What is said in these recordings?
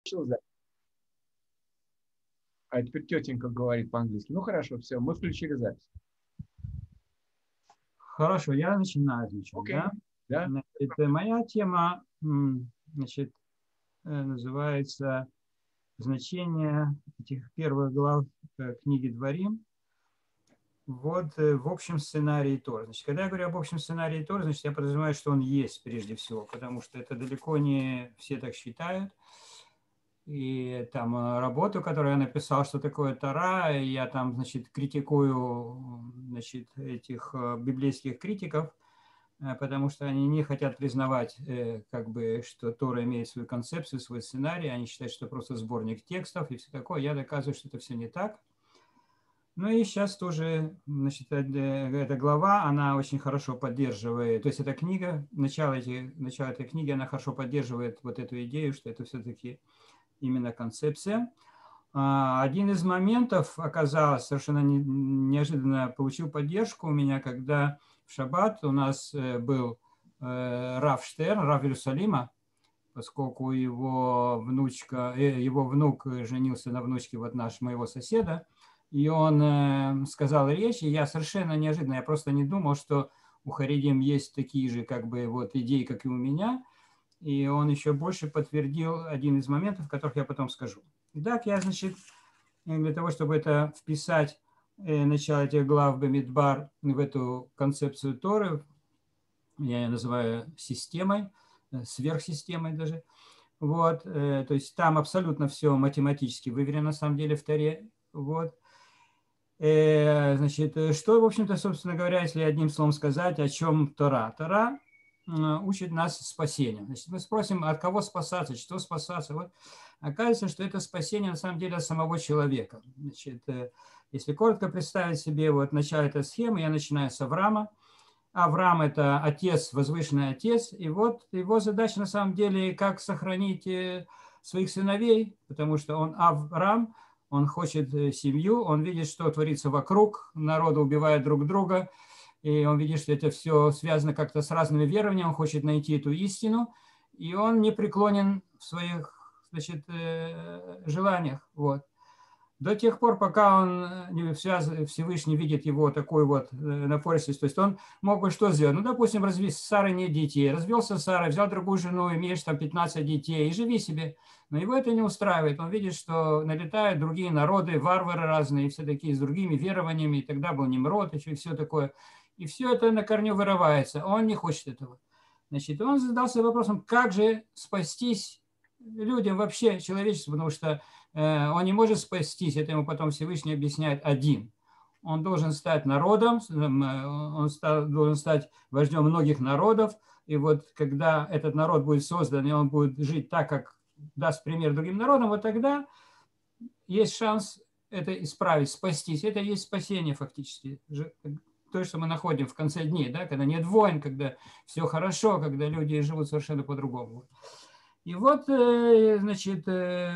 запись. А теперь тетенька говорит по-английски. Ну хорошо, все, мы включили запись. Хорошо, я начинаю отвечать. Окей. Да? Да? Значит, моя тема значит, называется «Значение этих первых глав книги Дворим». Вот в общем сценарии Торы. Значит, когда я говорю об общем сценарии Торы, значит, я подразумеваю, что он есть прежде всего, потому что это далеко не все так считают. И там работу, которую я написал, что такое Тора, и я там, значит, критикую, значит, этих библейских критиков, потому что они не хотят признавать, как бы, что Тора имеет свою концепцию, свой сценарий, они считают, что это просто сборник текстов и все такое. Я доказываю, что это все не так. Ну и сейчас тоже, значит, эта глава, она очень хорошо поддерживает, то есть эта книга, начало этой книги, она хорошо поддерживает вот эту идею, что это все-таки именно концепция. Один из моментов оказалось совершенно неожиданно, получил поддержку у меня, когда в шаббат у нас был Рав Штерн, Рав Иерусалима, поскольку его внук женился на внучке вот моего соседа, и он сказал речь, и я совершенно неожиданно, я просто не думал, что у харидим есть такие же как бы вот идеи, как и у меня, и он еще больше подтвердил один из моментов, которых я потом скажу. Итак, я, значит, для того, чтобы это вписать начало этих глав Бамидбар в эту концепцию Торы, я ее называю системой, сверхсистемой даже. Вот, то есть там абсолютно все математически выверено, на самом деле, в Торе. Вот. Значит, что, в общем-то, собственно говоря, если одним словом сказать, о чем Тора? Тора учит нас спасению. Значит, мы спросим, от кого спасаться, что спасаться. Вот оказывается, что это спасение на самом деле от самого человека. Значит, если коротко представить себе вот начало этой схемы, я начинаю с Авраама. Авраам – это отец, возвышенный отец, и вот его задача на самом деле, как сохранить своих сыновей, потому что он Авраам, он хочет семью, он видит, что творится вокруг, народы убивают друг друга, и он видит, что это все связано как-то с разными верованиями, он хочет найти эту истину, и он не преклонен в своих, значит, желаниях. Вот. До тех пор, пока он не Всевышний видит его такой вот напористость, то есть он мог бы что сделать? Ну, допустим, с Сарой нет детей, развелся с Сарой, взял другую жену, имеешь там 15 детей и живи себе. Но его это не устраивает. Он видит, что налетают другие народы, варвары разные, все такие с другими верованиями, и тогда был Немрод, еще и все такое. И все это на корню вырывается. Он не хочет этого. Значит, он задался вопросом, как же спастись людям вообще, человечеству, потому что он не может спастись, это ему потом Всевышний объясняет один. Он должен стать народом, он должен стать вождем многих народов, и вот когда этот народ будет создан, и он будет жить так, как даст пример другим народам, вот тогда есть шанс это исправить, спастись. Это и есть спасение фактически. То, что мы находим в конце дней, да, когда нет войн, когда все хорошо, когда люди живут совершенно по-другому. И вот, значит,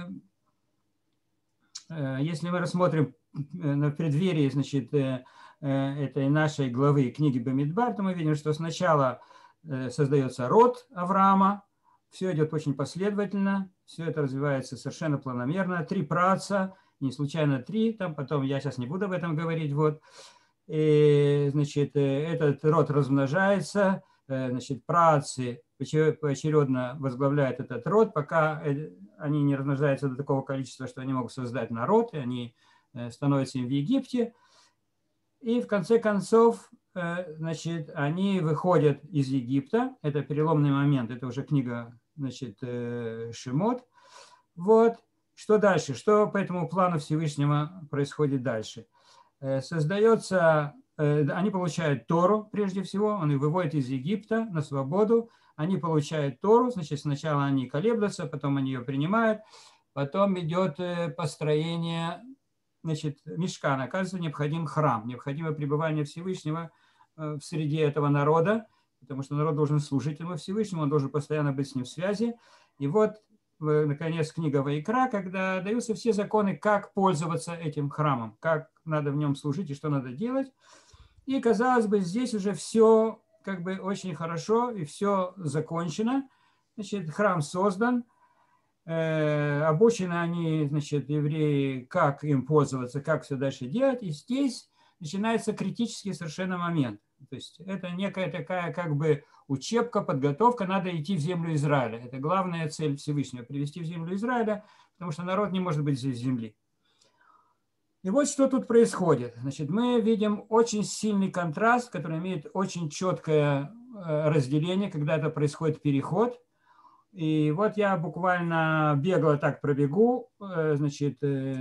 если мы рассмотрим на преддверии, значит, этой нашей главы книги Бамидбар, то мы видим, что сначала создается род Авраама, все идет очень последовательно, все это развивается совершенно планомерно, 3 праотца, не случайно 3, там потом я сейчас не буду об этом говорить, вот. И, значит, этот род размножается, значит, праотцы поочередно возглавляют этот род, пока они не размножаются до такого количества, что они могут создать народ, и они становятся им в Египте. И в конце концов, значит, они выходят из Египта. Это переломный момент, это уже книга, значит, Шемот. Вот. Что дальше? Что по этому плану Всевышнего происходит дальше? Создается, они получают Тору, прежде всего, он их выводит из Египта на свободу, они получают Тору, значит, сначала они колеблются, потом они ее принимают, потом идет построение, значит, мишкана, оказывается, необходим храм, необходимо пребывание Всевышнего в среде этого народа, потому что народ должен служить ему Всевышнему, он должен постоянно быть с ним в связи, и вот наконец, книга Ваикра, когда даются все законы, как пользоваться этим храмом, как надо в нем служить и что надо делать. И, казалось бы, здесь уже все как бы очень хорошо и все закончено. Значит, храм создан. обучены они, значит, евреи, как им пользоваться, как все дальше делать. И здесь начинается критический совершенно момент. То есть это некая такая как бы учебка, подготовка, надо идти в землю Израиля. Это главная цель Всевышнего, привести в землю Израиля, потому что народ не может быть здесь земли. И вот что тут происходит. Значит, мы видим очень сильный контраст, который имеет очень четкое разделение, когда это происходит переход. И вот я буквально бегло так пробегу, значит,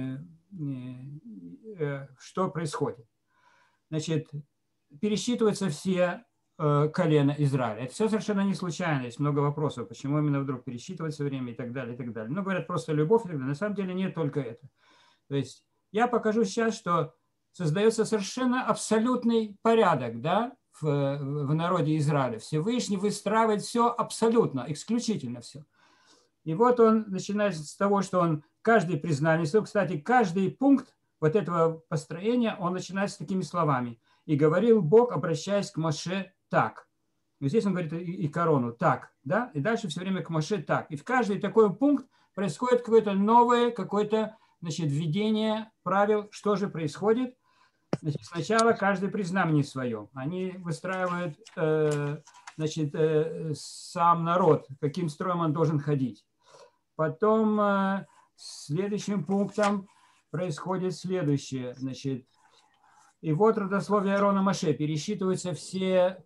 что происходит. Значит, пересчитываются все колена Израиля. Это все совершенно не случайно. Есть много вопросов, почему именно вдруг пересчитывать все время и так далее, и так далее. Ну, говорят, просто любовь и так далее. На самом деле нет только это. То есть я покажу сейчас, что создается совершенно абсолютный порядок, да, в народе Израиля. Всевышний выстраивает все абсолютно, исключительно все. И вот он начинает с того, что он каждый признание, кстати, каждый пункт вот этого построения, он начинает с такими словами. «И говорил Бог, обращаясь к Моше так». И здесь он говорит и корону так, да, и дальше все время к Моше так. И в каждый такой пункт происходит какое-то новое, какое-то, значит, введение правил, что же происходит. Значит, сначала каждый при знамени своем. Они выстраивают, значит, сам народ, каким строем он должен ходить. Потом следующим пунктом происходит следующее. Значит, и вот родословие Аарона Моше. Пересчитываются все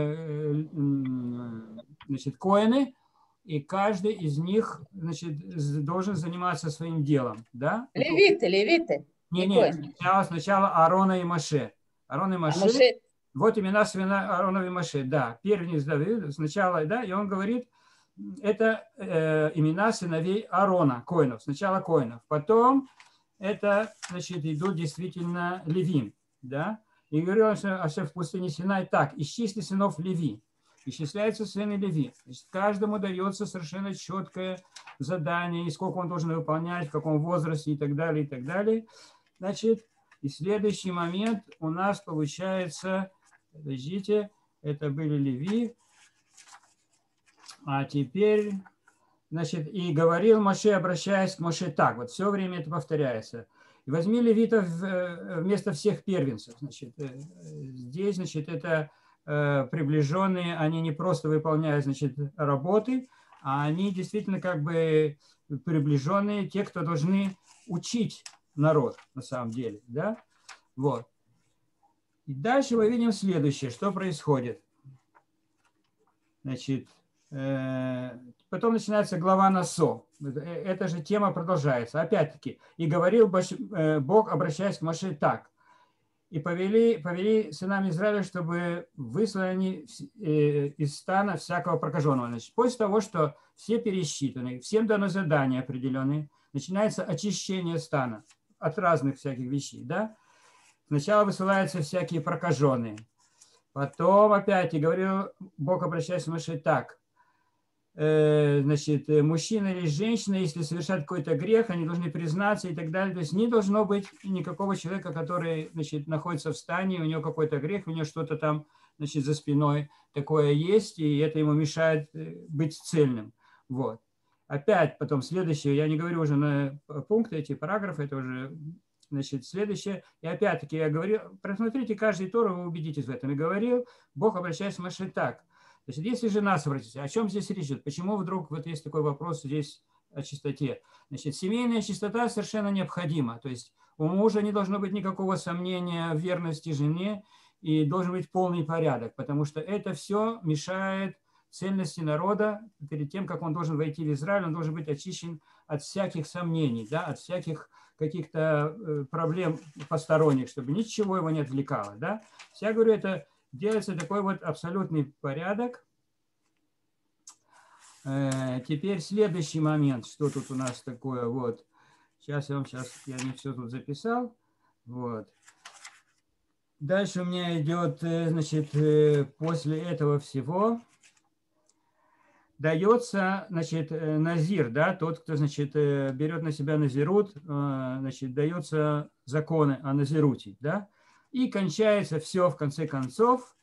значит, коэны, и каждый из них, значит, должен заниматься своим делом. Да? Левиты. Нет, сначала Аарона и Моше. Аарон и Моше. Вот имена сына Аарона и Моше. Да, первенец Давид сначала, да, и он говорит, это имена сыновей Аарона, коинов. Сначала коинов. Потом это, значит, идут действительно левим. Да? И говорил Аше в пустыне Синай так, исчисли сынов Леви. Исчисляются сыны Леви. Значит, каждому дается совершенно четкое задание, и сколько он должен выполнять, в каком возрасте и так далее, и так далее. Значит, и следующий момент у нас получается, подождите, это были Леви, а теперь, значит, и говорил Моше, обращаясь к Моше так, вот все время это повторяется. И возьми левитов вместо всех первенцев. Значит, здесь, значит, это приближенные, они не просто выполняют, значит, работы, а они действительно как бы приближенные, те, кто должны учить народ на самом деле, да, вот. И дальше мы видим следующее, что происходит. Значит, потом начинается глава Насо. Эта же тема продолжается. Опять-таки, и говорил Бог, обращаясь к Моше так. И повели сынам Израиля, чтобы выслали они из стана всякого прокаженного. Значит, после того, что все пересчитаны, всем дано задание определенное, начинается очищение стана от разных всяких вещей. Да? Сначала высылаются всякие прокаженные. Потом опять, и говорил Бог, обращаясь к Моше так. Значит, мужчина или женщина, если совершат какой-то грех, они должны признаться и так далее. То есть не должно быть никакого человека, который, значит, находится в стане, у него какой-то грех, у него что-то там, значит, за спиной такое есть, и это ему мешает быть цельным. Вот. Опять потом следующее, я не говорю уже на пункты, эти параграфы, это уже, значит, следующее. И опять-таки я говорил, просмотрите каждый Тору, вы убедитесь в этом. И говорил, Бог, обращаясь к Моше так. Значит, если же нас обратить, о чем здесь речь идет? Почему вдруг вот есть такой вопрос здесь о чистоте? Значит, семейная чистота совершенно необходима. То есть у мужа не должно быть никакого сомнения в верности жене и должен быть полный порядок, потому что это все мешает цельности народа. Перед тем, как он должен войти в Израиль, он должен быть очищен от всяких сомнений, да, от всяких каких-то проблем посторонних, чтобы ничего его не отвлекало. Да? Я говорю, это делается такой вот абсолютный порядок. Теперь следующий момент, что тут у нас такое, вот. Сейчас я не все тут записал. Вот. Дальше у меня идет, значит, после этого всего дается, значит, назир, да, тот, кто, значит, берет на себя назирут, значит, дается законы о назируте, да. И кончается все, в конце концов,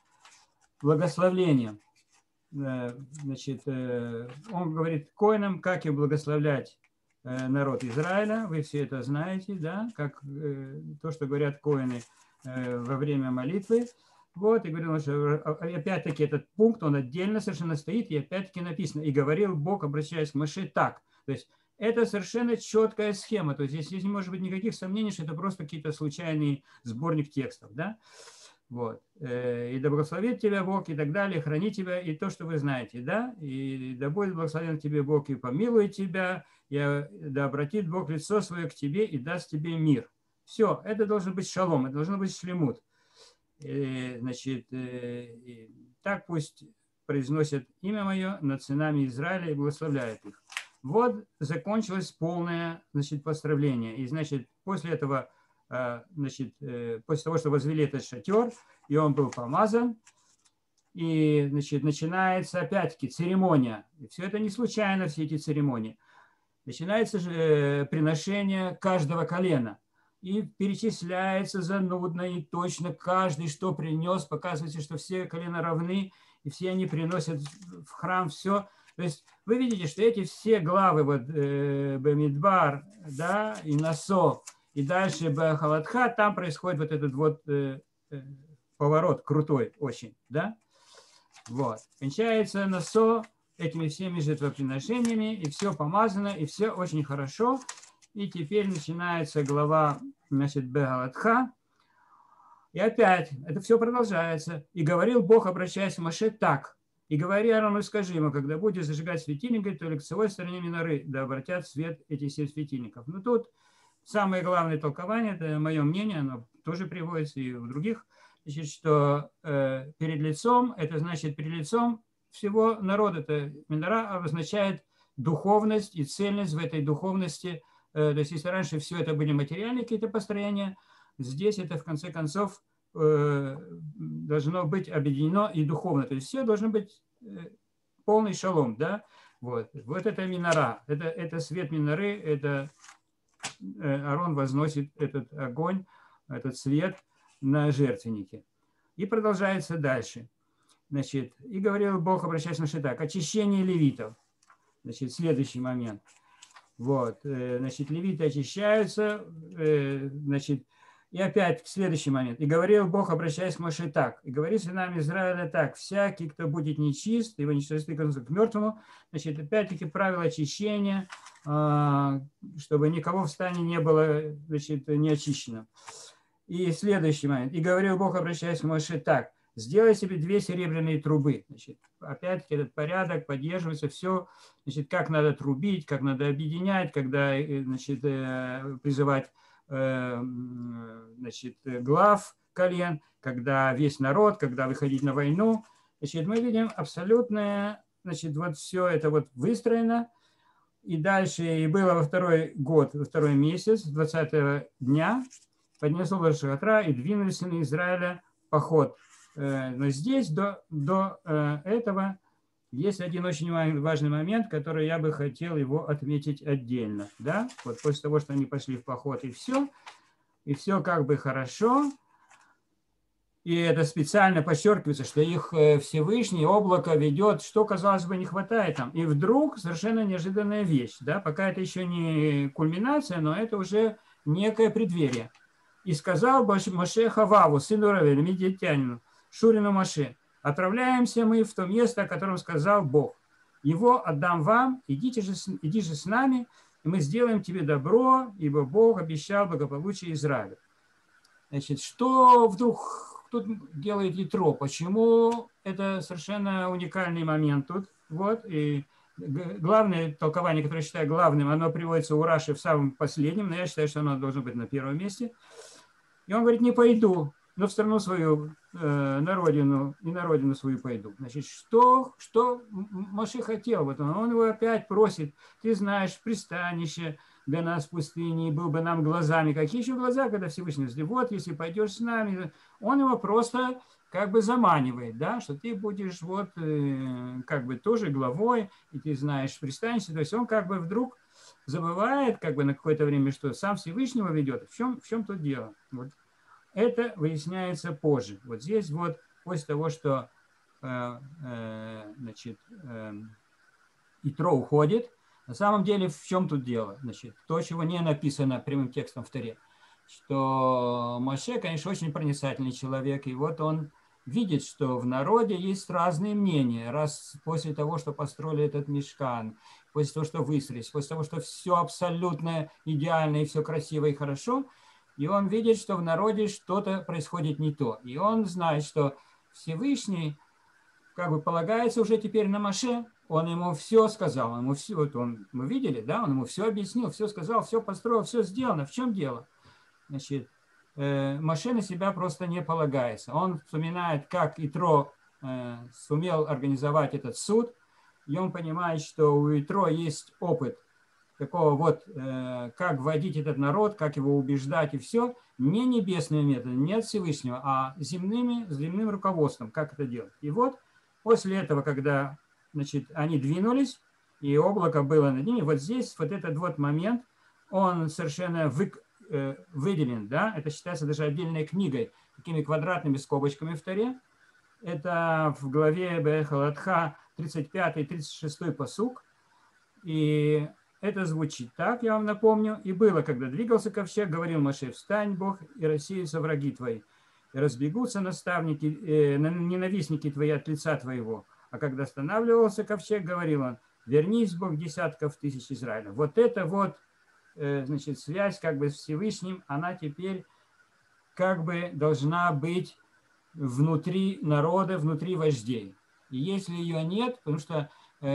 благословлением. Значит, он говорит коинам, как их благословлять народ Израиля. Вы все это знаете, да, как то, что говорят коэны во время молитвы. Вот, и говорил, что опять-таки этот пункт, он отдельно совершенно стоит, и опять-таки написано, и говорил Бог, обращаясь к Моше, так. То есть это совершенно четкая схема, то есть здесь не может быть никаких сомнений, что это просто какие-то случайный сборник текстов, да. Вот. И да благословит тебя Бог, и так далее, храни тебя, и то, что вы знаете, да, и да будет благословен тебе Бог, и помилует тебя, и да обратит Бог лицо свое к тебе, и даст тебе мир. Все, это должен быть шалом, это должно быть шлемут. Значит, так пусть произносят имя мое над сынами Израиля и благословляют их. Вот закончилось полное, значит, поздравление. И, значит, после этого, значит, после того, что возвели этот шатер, и он был помазан, и, значит, начинается опять-таки церемония. И все это не случайно, все эти церемонии. Начинается же приношение каждого колена. И перечисляется занудно и точно каждый, что принес. Показывается, что все колена равны, и все они приносят в храм все. То есть вы видите, что эти все главы, вот Бамидбар, да, и Насо, и дальше Бахалатха, там происходит вот этот вот поворот крутой очень, да. Вот. Кончается Насо этими всеми жертвоприношениями, и все помазано, и все очень хорошо. И теперь начинается глава, значит, Бегалатха. И опять это все продолжается. И говорил Бог, обращаясь к Моше, так. И говори Аарону, скажи ему, когда будешь зажигать светильник, то лицевой стороне миноры, да обратят свет этих 7 светильников. Но тут самое главное толкование, это мое мнение, оно тоже приводится и у других, значит, что перед лицом, это значит перед лицом всего народа, это минора обозначает духовность и цельность в этой духовности. То есть если раньше все это были материальные какие-то построения, здесь это в конце концов должно быть объединено и духовно. То есть все должно быть полный шалом, да? Вот это минора, это свет миноры, это Аарон возносит этот огонь, этот свет на жертвеннике. И продолжается дальше. Значит, и говорил Бог, обращаясь на так, очищение левитов. Значит, следующий момент. Вот, значит, левиты очищаются, значит, и опять следующий момент. И говорил Бог, обращаясь к Моше так. И говори сынам Израиля так. Всякий, кто будет нечист, его нечистоты к мертвому. Значит, опять-таки правило очищения, чтобы никого в стане не было, значит, неочищено. И следующий момент. И говорил Бог, обращаясь к Моше так. Сделай себе 2 серебряные трубы. Значит, опять-таки этот порядок поддерживается, все, значит, как надо трубить, как надо объединять, когда, значит, призывать, значит, глав колен, когда весь народ, когда выходить на войну. Значит, мы видим абсолютное, значит, вот все это вот выстроено. И дальше, и было во второй год, во второй месяц, 20-го дня, поднесло до шатра, и двинулись сыны Израиля в поход. Но здесь до этого есть один очень важный момент, который я бы хотел его отметить отдельно. Да? Вот после того, что они пошли в поход, и все как бы хорошо. И это специально подчеркивается, что их Всевышний облако ведет, что, казалось бы, не хватает там. И вдруг совершенно неожиданная вещь. Да? Пока это еще не кульминация, но это уже некое преддверие. И сказал Моше Хававу, сыну Равеля, медиатянину, Шурину Моше, отправляемся мы в то место, о котором сказал Бог. Его отдам вам, иди же с нами, и мы сделаем тебе добро, ибо Бог обещал благополучие Израилю. Значит, что вдруг тут делает Ятро? Почему это совершенно уникальный момент тут? Вот, и главное толкование, которое я считаю главным, оно приводится у Раши в самом последнем, но я считаю, что оно должно быть на первом месте. И он говорит, не пойду, но в страну свою, на родину, и на родину свою пойду. Значит, что Моше хотел? Вот он его опять просит, ты знаешь, пристанище для нас в пустыне, был бы нам глазами. Какие еще глаза, когда Всевышний говорит, вот, если пойдешь с нами, он его просто как бы заманивает, да, что ты будешь вот как бы тоже главой, и ты знаешь пристанище. То есть он как бы вдруг забывает как бы на какое-то время, что сам Всевышнего ведет. В чем тут дело? Вот. Это выясняется позже. Вот здесь вот после того, что значит, Итро уходит, На самом деле, в чем тут дело? Значит, то, чего не написано прямым текстом в Торе, что Моше, конечно, очень проницательный человек, и вот он видит, что в народе есть разные мнения. Раз после того, что построили этот мишкан, после того, что выстроились, после того, что все абсолютно идеально и все красиво и хорошо, и он видит, что в народе что-то происходит не то. И он знает, что Всевышний как бы полагается уже теперь на Моше, он ему все сказал, ему все, вот он, мы видели, да, он ему все объяснил, все сказал, все построил, все сделано. В чем дело? Значит, Моше на себя просто не полагается. Он вспоминает, как Итро сумел организовать этот суд, и он понимает, что у Итро есть опыт такого вот, как вводить этот народ, как его убеждать и все, не небесными методами, не от Всевышнего, а земным руководством, как это делать. И вот после этого, когда, значит, они двинулись, и облако было над ними, вот здесь вот этот вот момент, он совершенно выделен, да, это считается даже отдельной книгой, такими квадратными скобочками в Торе. Это в главе Бехалатха 35-36 пасук, и это звучит так, я вам напомню. «И было, когда двигался ковчег, говорил Моше, встань, Бог, и рассеются враги твои, и разбегутся наставники, ненавистники твои от лица твоего. А когда останавливался ковчег, говорил он, вернись, Бог, десятков тысяч Израиля». Вот это вот, значит, связь как бы с Всевышним, она теперь как бы должна быть внутри народа, внутри вождей. И если ее нет, потому что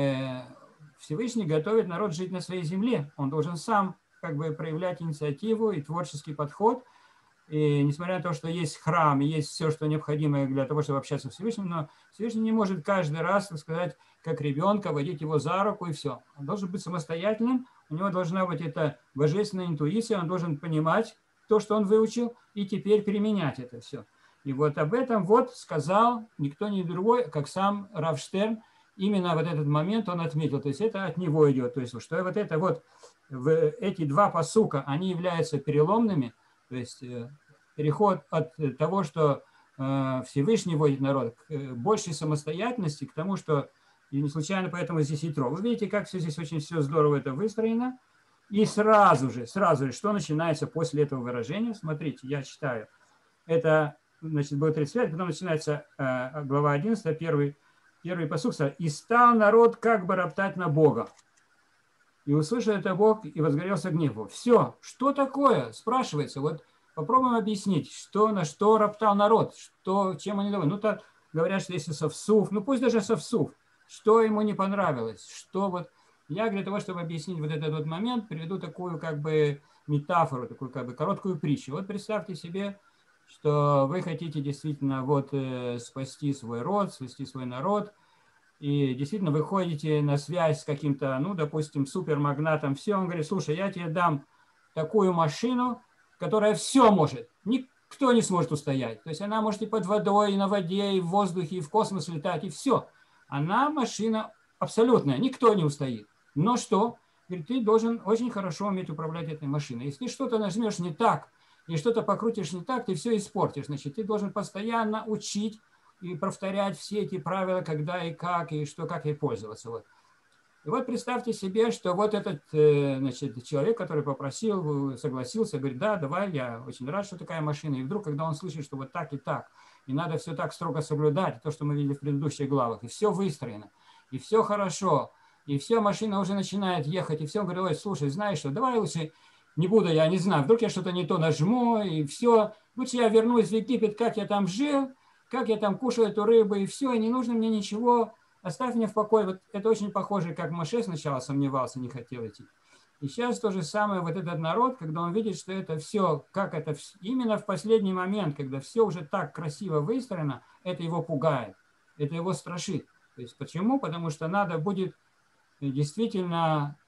Всевышний готовит народ жить на своей земле. Он должен сам как бы проявлять инициативу и творческий подход. И несмотря на то, что есть храм, и есть все, что необходимо для того, чтобы общаться с Всевышним, но Всевышний не может каждый раз, так сказать, как ребенка, водить его за руку и все. Он должен быть самостоятельным, у него должна быть эта божественная интуиция, он должен понимать то, что он выучил, и теперь применять это все. И вот об этом вот сказал никто не другой, как сам Рав Штерн. Именно вот этот момент он отметил, то есть это от него идет, то есть что вот это вот, эти два пасука, они являются переломными, то есть переход от того, что Всевышний вводит народ, к большей самостоятельности, к тому, что, и не случайно поэтому здесь Итро. Вы видите, как все здесь очень все здорово это выстроено, и сразу же, что начинается после этого выражения, смотрите, я читаю, это, значит, будет 35, потом начинается глава 11, первый пасук, «И стал народ как бы роптать на Бога. И услышал это Бог, и возгорелся гнев. Все, что такое? Спрашивается. Вот попробуем объяснить, на что роптал народ, чем они довольны. Ну, так говорят, что если совсув, ну пусть даже совсув, что ему не понравилось, что вот... Я для того, чтобы объяснить вот этот вот момент, приведу такую как бы метафору, такую как бы короткую притчу. Вот представьте себе, что вы хотите действительно вот спасти свой род, спасти свой народ, и действительно выходите на связь с каким-то, ну, допустим, супермагнатом, все, он говорит, слушай, я тебе дам такую машину, которая все может, никто не сможет устоять. То есть она может и под водой, и на воде, и в воздухе, и в космос летать, и все. Она машина абсолютная, никто не устоит. Но что? Говорит, ты должен очень хорошо уметь управлять этой машиной. Если ты что-то нажмешь не так, и что-то покрутишь не так, ты все испортишь. Значит, ты должен постоянно учить и повторять все эти правила, когда и как, и что, как ей пользоваться. Вот. И вот представьте себе, что вот этот, значит, человек, который попросил, согласился, говорит, да, давай, я очень рад, что такая машина. И вдруг, когда он слышит, что вот так, и надо все так строго соблюдать, то, что мы видели в предыдущих главах, и все выстроено, и все хорошо, и все, машина уже начинает ехать, и все, он говорит, ой, слушай, знаешь что, давай лучше не буду, я не знаю, вдруг я что-то не то нажму, и все, лучше я вернусь в Египет, как я там жил, как я там кушал эту рыбу, и все, и не нужно мне ничего, оставь меня в покое. Вот это очень похоже, как Моше сначала сомневался, не хотел идти. И сейчас то же самое, вот этот народ, когда он видит, что это все, как это, именно в последний момент, когда все уже так красиво выстроено, это его пугает, это его страшит. То есть почему? Потому что надо будет действительно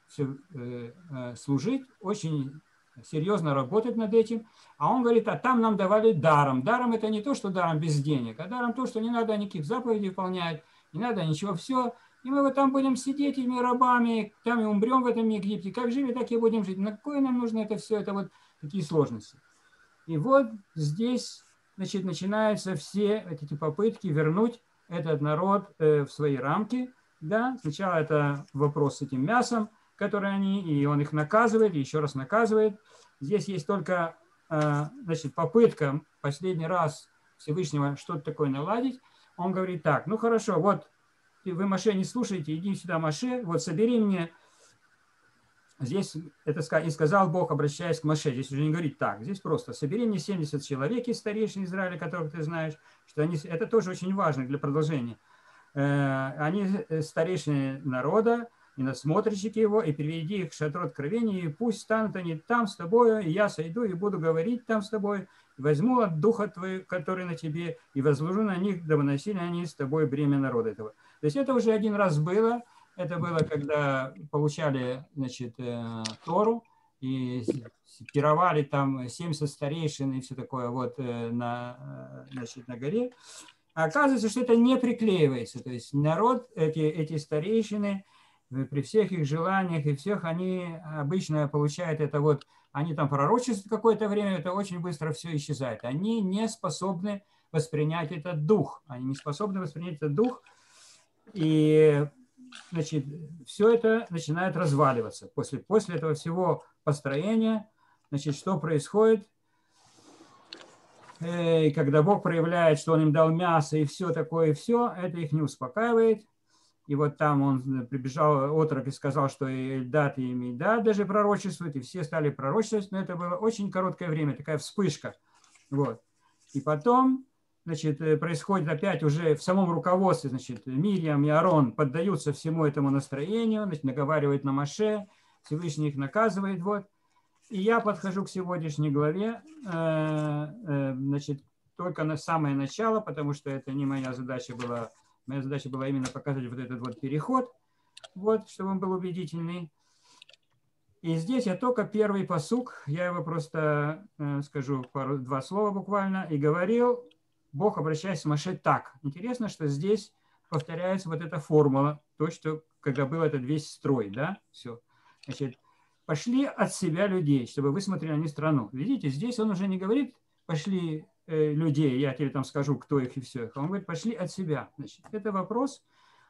служить, очень серьезно работать над этим. А он говорит, а там нам давали даром. Даром это не то, что даром без денег, а даром то, что не надо никаких заповедей выполнять, не надо ничего, все. И мы вот там будем сидеть этими рабами, там и умрем в этом Египте. Как жили, так и будем жить. На какое нам нужно это все? Это вот такие сложности. И вот здесь, значит, начинаются все эти попытки вернуть этот народ в свои рамки. Да? Сначала это вопрос с этим мясом, которые они, и он их наказывает, и еще раз наказывает. Здесь есть только, значит, попытка последний раз Всевышнего что-то такое наладить. Он говорит так, ну хорошо, вот вы, Моше, не слушаете, иди сюда, Моше, вот собери мне. Здесь это и сказал Бог, обращаясь к Моше. Здесь уже не говорит так. Здесь просто собери мне 70 человек из старейшин Израиля, которых ты знаешь. Что они, это тоже очень важно для продолжения. Они старейшины народа, и надсмотрщики его, и приведи их к шатру откровения, и пусть станут они там с тобою, и я сойду, и буду говорить там с тобой, и возьму от духа твоего, который на тебе, и возложу на них, дабы носили они с тобой бремя народа этого. То есть это уже один раз было. Это было, когда получали, значит, Тору и пировали там 70 старейшин и все такое вот значит, на горе. А оказывается, что это не приклеивается. То есть народ, эти старейшины, при всех их желаниях и всех, они обычно получают это вот, они там пророчествуют какое-то время, это очень быстро все исчезает. Они не способны воспринять этот дух. Они не способны воспринять этот дух. И значит, все это начинает разваливаться. После этого всего построения, значит, что происходит? И когда Бог проявляет, что Он им дал мясо и все такое, и все, это их не успокаивает. И вот там он прибежал, отрок, и сказал, что Эльдад и Мидад даже пророчествуют, и все стали пророчествовать, но это было очень короткое время, такая вспышка. Вот. И потом, значит, происходит опять уже в самом руководстве, значит, Мирьям и Аарон поддаются всему этому настроению, значит, наговаривают на Моше, Всевышний их наказывает, вот. И я подхожу к сегодняшней главе, значит, только на самое начало, потому что это не моя задача была. Моя задача была именно показать вот этот вот переход, вот, чтобы он был убедительный. И здесь я только первый пасук, я его просто скажу два слова буквально, и говорил, Бог, обращаясь к Моше, так. Интересно, что здесь повторяется вот эта формула, то, что когда был этот весь строй, да, все. Значит, пошли от себя людей, чтобы вы смотрели на них страну. Видите, здесь он уже не говорит, пошли людей, я тебе там скажу, кто их и все. Он говорит, пошли от себя. Значит, это вопрос,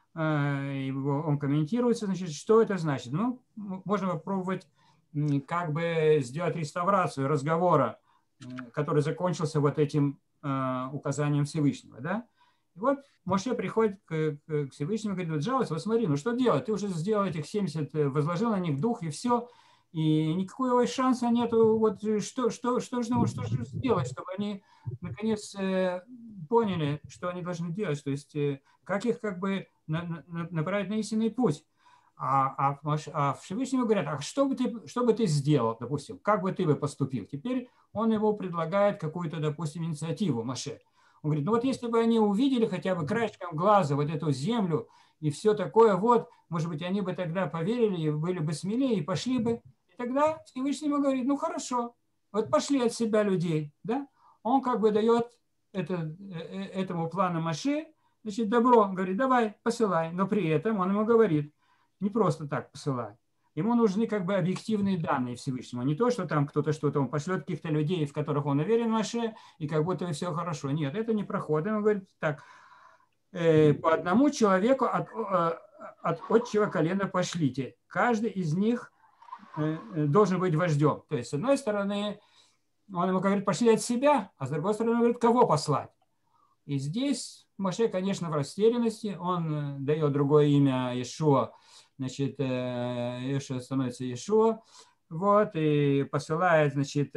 его, он комментируется, значит, что это значит? Ну, можно попробовать как бы сделать реставрацию разговора, который закончился вот этим указанием Всевышнего, да? И вот Моше приходит к Всевышнему и говорит, жалуется, вот смотри, ну что делать? Ты уже сделал этих 70, возложил на них дух и все, и никакого шанса нету, вот что же сделать, чтобы они наконец поняли, что они должны делать, то есть как их как бы направить на истинный путь. А Всевышнему говорят, а что бы ты сделал, допустим, как бы ты бы поступил? Теперь он ему предлагает какую-то, допустим, инициативу, Моше. Он говорит, ну вот если бы они увидели хотя бы краешком глаза вот эту землю и все такое, вот, может быть, они бы тогда поверили, и были бы смелее, и пошли бы. И тогда Всевышний ему говорит, ну хорошо, вот пошли от себя людей, да? Он как бы дает этому плану Моше, значит, добро, говорит, давай, посылай, но при этом он ему говорит, не просто так посылай. Ему нужны как бы объективные данные Всевышнему. Не то, что там кто-то что-то, он пошлет каких-то людей, в которых он уверен, Моше, и как будто все хорошо. Нет, это не проходит. Он говорит, так, по одному человеку от отчего колена пошлите. Каждый из них должен быть вождем. То есть, с одной стороны, он ему говорит, пошли от себя, а с другой стороны, он говорит, кого послать. И здесь Моше, конечно, в растерянности. Он дает другое имя Иешуа. Значит, Иешуа становится Иешуа. Вот, и посылает, значит,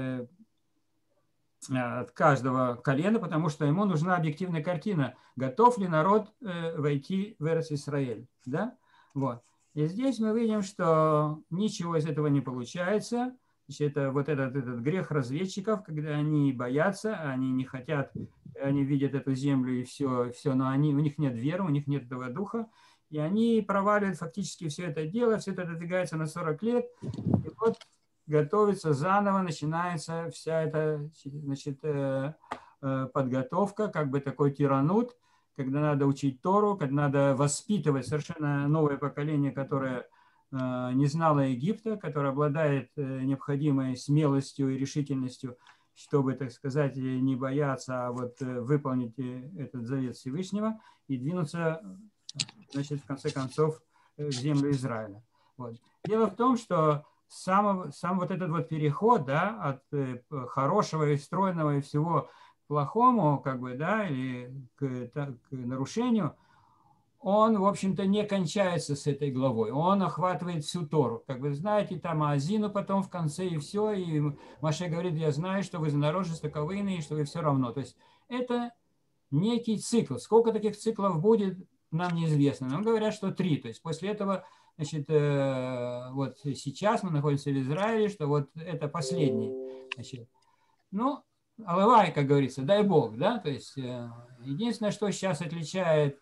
от каждого колена, потому что ему нужна объективная картина. Готов ли народ войти в Эрец-Исраэль? Да? Вот. И здесь мы видим, что ничего из этого не получается. Значит, это вот этот грех разведчиков, когда они боятся, они не хотят, они видят эту землю и все, но у них нет веры, у них нет этого духа, и они проваливают фактически все это дело, все это отодвигается на 40 лет, и вот готовится заново, начинается вся эта, значит, подготовка, как бы такой тиранут, когда надо учить Тору, когда надо воспитывать совершенно новое поколение, которое не знало Египта, которое обладает необходимой смелостью и решительностью, чтобы, так сказать, не бояться, а вот выполнить этот завет Всевышнего и двинуться, значит, в конце концов, в землю Израиля. Вот. Дело в том, что сам вот этот вот переход, да, от хорошего и стройного и всего плохому, как бы, да, или к нарушению, он, в общем-то, не кончается с этой главой. Он охватывает всю Тору. Как вы знаете, там Аазину потом в конце и все. И Моше говорит, я знаю, что вы за народ жестоковыйный, и что вы все равно. То есть это некий цикл. Сколько таких циклов будет, нам неизвестно. Нам говорят, что 3. То есть после этого, значит, вот сейчас мы находимся в Израиле, что вот это последний. Значит, ну, алавай, как говорится, дай Бог, да, то есть единственное, что сейчас отличает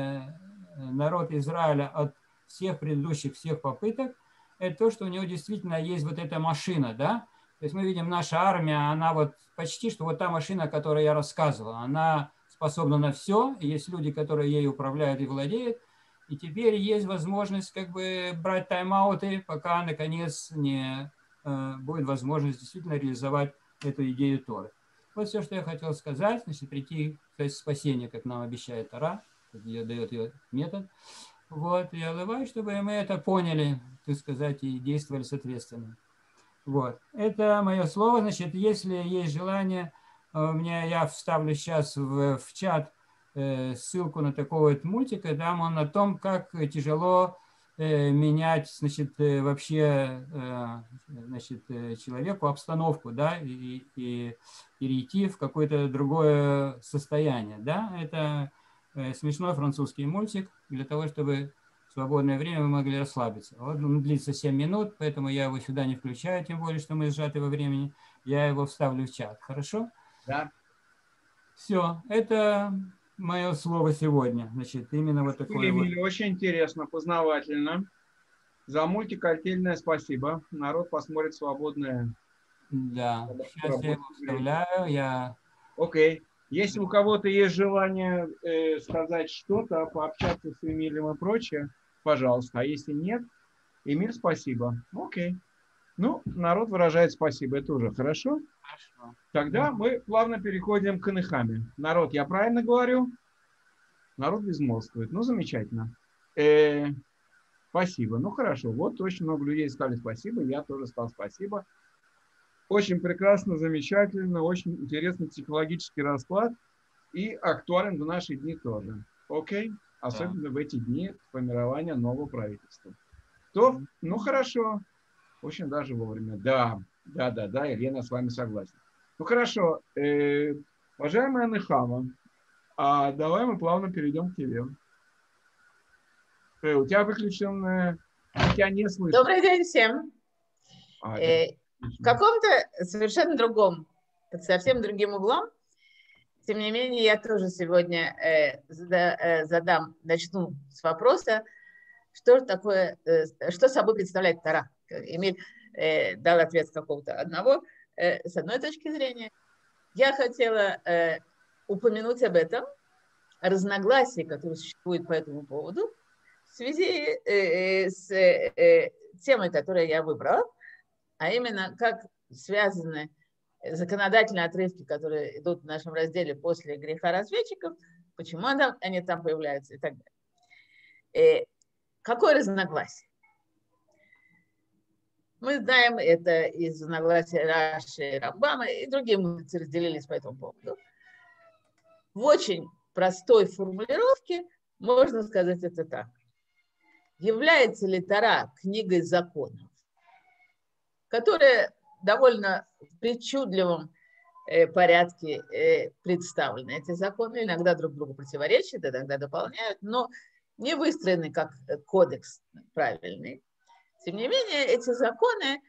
народ Израиля от всех предыдущих всех попыток, это то, что у него действительно есть вот эта машина, да, то есть мы видим, наша армия, она вот почти, что вот та машина, о которой я рассказывал, она способна на все, и есть люди, которые ею управляют и владеют, и теперь есть возможность как бы брать тайм-ауты, пока наконец не будет возможность действительно реализовать эту идею Торы. Вот все, что я хотел сказать. Значит, прийти к спасению, как нам обещает Тора, как ее дает ее метод. Вот, и алавай, чтобы мы это поняли, так сказать, и действовали соответственно. Вот. Это мое слово. Значит, если есть желание, я вставлю сейчас в чат ссылку на такой вот мультик, и там он о том, как тяжело менять, значит, вообще, значит, человеку обстановку, да, и перейти в какое-то другое состояние, да. Это смешной французский мультик для того, чтобы в свободное время вы могли расслабиться. Вот он длится 7 минут, поэтому я его сюда не включаю, тем более, что мы сжаты во времени. Я его вставлю в чат. Хорошо? Да. Все, это мое слово сегодня. Значит, именно вот такое вот. Очень интересно, познавательно. За мультик отдельное спасибо. Народ посмотрит свободное. Да, сейчас я его вставляю. Окей. Если у кого-то есть желание сказать что-то, пообщаться с Эмилем и прочее, пожалуйста. А если нет, Эмиль, спасибо. Окей. Ну, народ выражает спасибо. Это уже хорошо. Хорошо. Тогда мы плавно переходим к Нехаме. Народ, я правильно говорю? Народ безмолвствует. Ну, замечательно. Спасибо. Ну, хорошо. Вот очень много людей сказали спасибо. Я тоже сказал спасибо. Очень прекрасно, замечательно. Очень интересный психологический расклад. И актуален в наши дни тоже. Окей? Особенно в эти дни формирования нового правительства. То, ну, хорошо. Очень даже вовремя. Да, Елена с вами согласен. Ну, хорошо. Уважаемая Нехама, давай мы плавно перейдем к тебе. У тебя выключен... Тебя не слышно. Добрый день всем. В каком-то совершенно другом, под совсем другим углом, тем не менее, я тоже сегодня начну с вопроса, что такое, что собой представляет Тора. Эмиль дал ответ с какого-то одного, с одной точки зрения. Я хотела упомянуть об этом, о разногласии, которые существуют по этому поводу, в связи с темой, которую я выбрала, а именно как связаны законодательные отрывки, которые идут в нашем разделе после греха разведчиков, почему они там появляются и так далее. Какое разногласие? Мы знаем это из разногласия Раши, Рамбама, и другие мудрецы разделились по этому поводу. В очень простой формулировке можно сказать это так. Является ли Тора книгой законов, которая довольно в причудливом порядке представлены? Эти законы иногда друг другу противоречат, иногда дополняют, но не выстроены как кодекс правильный. Тем не менее, эти законы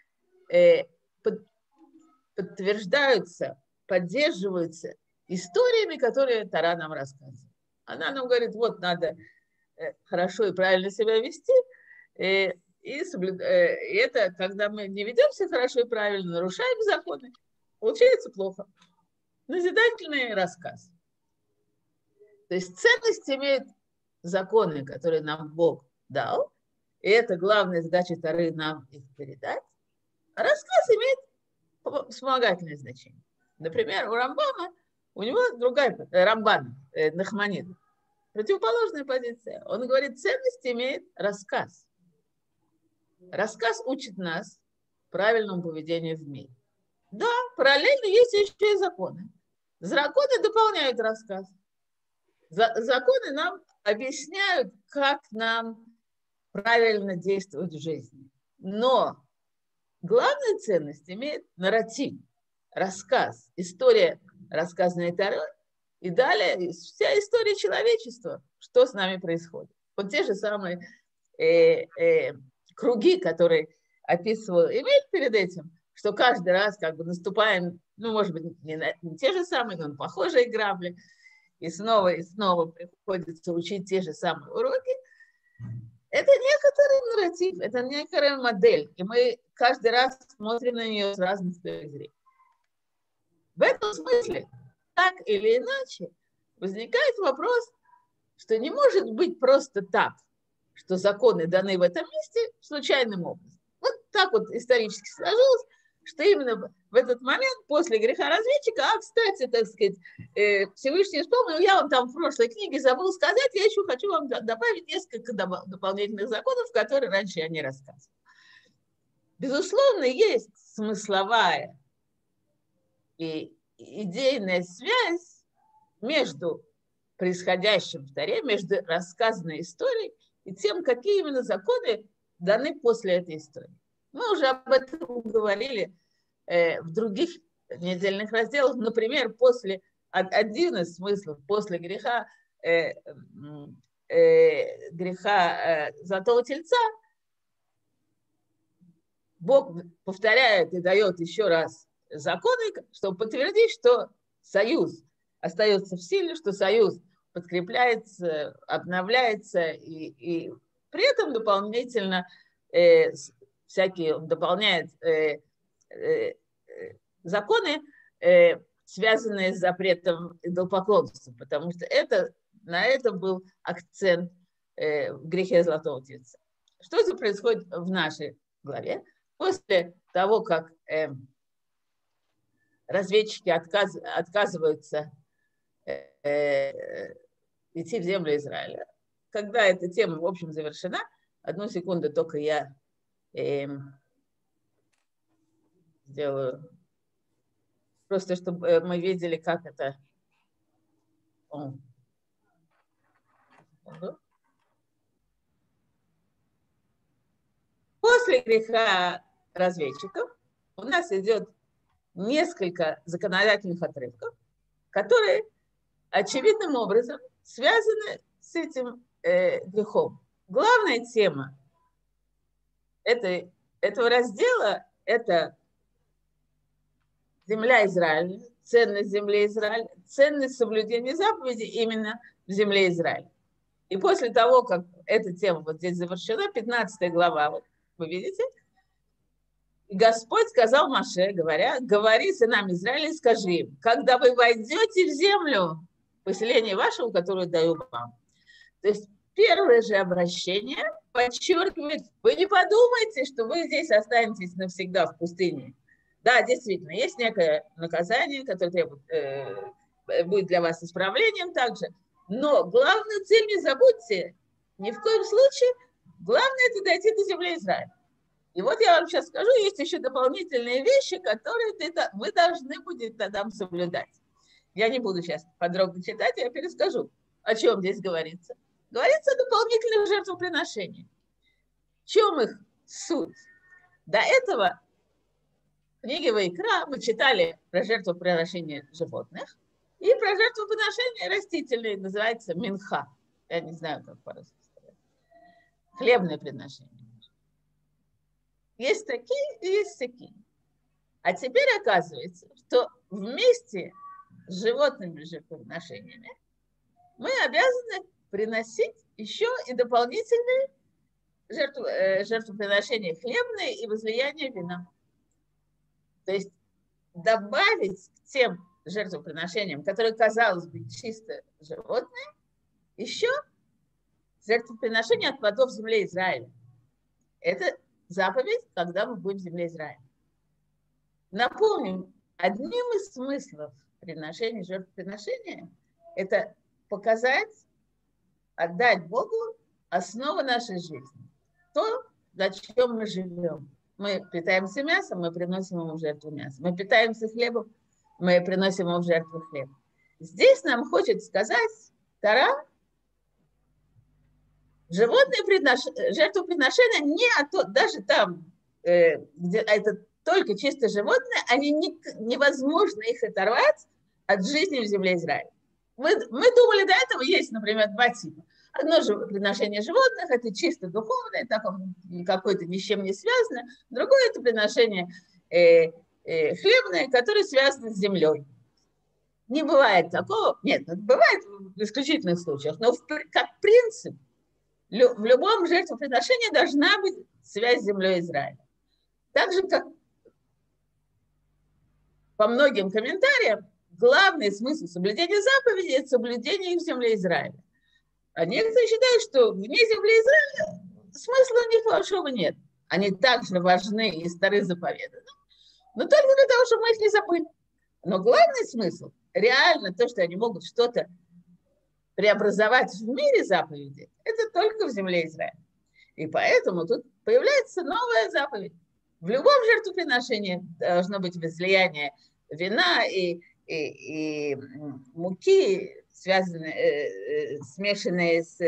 подтверждаются, поддерживаются историями, которые Тора нам рассказывает. Она нам говорит, вот надо хорошо и правильно себя вести, и это, когда мы не ведем себя хорошо и правильно, нарушаем законы, получается плохо. Назидательный рассказ. То есть ценность имеет законы, которые нам Бог дал, и это главная задача Торы нам их передать. А рассказ имеет вспомогательное значение. Например, у Рамбама, у него другая, Рамбан, Нахманид, противоположная позиция. Он говорит, ценность имеет рассказ. Рассказ учит нас правильному поведению в мире. Да, параллельно есть еще и законы. Законы дополняют рассказ. Законы нам объясняют, как нам правильно действовать в жизни. Но главную ценность имеет нарратив, рассказ, история, рассказанная Торой, и далее вся история человечества, что с нами происходит. Вот те же самые круги, которые описывал Эмиль перед этим, что каждый раз как бы наступаем, ну, может быть, не те же самые, но похожие грабли, и снова приходится учить те же самые уроки. Это некоторый нарратив, это некоторая модель, и мы каждый раз смотрим на нее с разных точек зрения. В этом смысле, так или иначе, возникает вопрос, что не может быть просто так, что законы даны в этом месте случайным образом. Вот так вот исторически сложилось, что именно в этот момент после греха разведчика, кстати, так сказать, Всевышний вспомнил, я вам там в прошлой книге забыл сказать, я еще хочу вам добавить несколько дополнительных законов, которые раньше я не рассказывала. Безусловно, есть смысловая и идейная связь между происходящим в Торе, между рассказанной историей и тем, какие именно законы даны после этой истории. Мы уже об этом говорили в других недельных разделах. Например, один из смыслов после греха Золотого Тельца Бог повторяет и дает еще раз законы, чтобы подтвердить, что союз остается в силе, что союз подкрепляется, обновляется, и при этом дополнительно он дополняет законы, связанные с запретом идолопоклонства, потому что на это был акцент в грехе Золотого Тельца. Что же происходит в нашей главе? После того, как разведчики отказываются идти в землю Израиля, когда эта тема, в общем, завершена, одну секунду только я сделаю, просто чтобы мы видели, как это. После греха разведчиков у нас идет несколько законодательных отрывков, которые очевидным образом связаны с этим грехом. Главная тема этого раздела – это земля Израиля, ценность земли Израиля, ценность соблюдения заповедей именно в земле Израиля. И после того, как эта тема вот здесь завершена, 15 глава, вот вы видите, Господь сказал Моше, говори сынам Израиля и скажи им, когда вы войдете в землю поселения вашего, которое даю вам. То есть первое же обращение подчеркивает, вы не подумайте, что вы здесь останетесь навсегда в пустыне. Да, действительно, есть некое наказание, которое будет для вас исправлением также, но главную цель не забудьте, ни в коем случае, главное это дойти до земли Израиля. И вот я вам сейчас скажу, есть еще дополнительные вещи, которые вы должны будете тогда соблюдать. Я не буду сейчас подробно читать, я перескажу, о чем здесь говорится. Говорится о дополнительных жертвоприношениях. В чем их суть? До этого в книге Ваикра мы читали про жертвоприношение животных и про жертвоприношение растительное, называется минха. Я не знаю, как по-русски сказать. Хлебное приношение. Есть такие и есть такие. А теперь оказывается, что вместе с животными жертвоприношениями мы обязаны приносить еще и дополнительные жертвоприношения хлебные и возлияние вина. То есть добавить к тем жертвоприношениям, которые, казалось бы, чисто животные, еще жертвоприношение от плодов земли Израиля. Это заповедь, когда мы будем в земле Израиля. Напомним, одним из смыслов жертвоприношения – это показать, отдать Богу основу нашей жизни. То, на чем мы живем. Мы питаемся мясом, мы приносим ему в жертву мясо. Мы питаемся хлебом, мы приносим ему в жертву хлеб. Здесь нам хочет сказать Тора, животное жертвоприношение даже там, где это только чисто животные, невозможно их оторвать от жизни в земле Израиля. Мы думали, до этого есть, например, два типа. Одно же приношение животных, это чисто духовное, какое-то ни с чем не связано. Другое это приношение хлебное, которое связано с землей. Не бывает такого. Нет, бывает в исключительных случаях, но как принцип в любом жертвоприношении должна быть связь с землей Израиля. Так же, как по многим комментариям, главный смысл соблюдения заповедей – это соблюдение их в земле Израиля. А некоторые считают, что вне земли Израиля смысла у них большого нет. Они также важны и стары заповеданы, но только для того, чтобы мы их не забыли. Но главный смысл, реально то, что они могут что-то преобразовать в мире заповедей, это только в земле Израиля. И поэтому тут появляется новая заповедь. В любом жертвоприношении должно быть возлияние вина и муки, смешанные с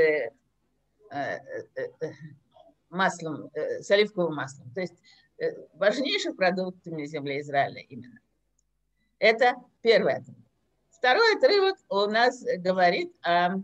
маслом, с оливковым маслом. То есть важнейших продуктами земли Израиля именно. Это первый отрывок. Второй отрывок у нас говорит о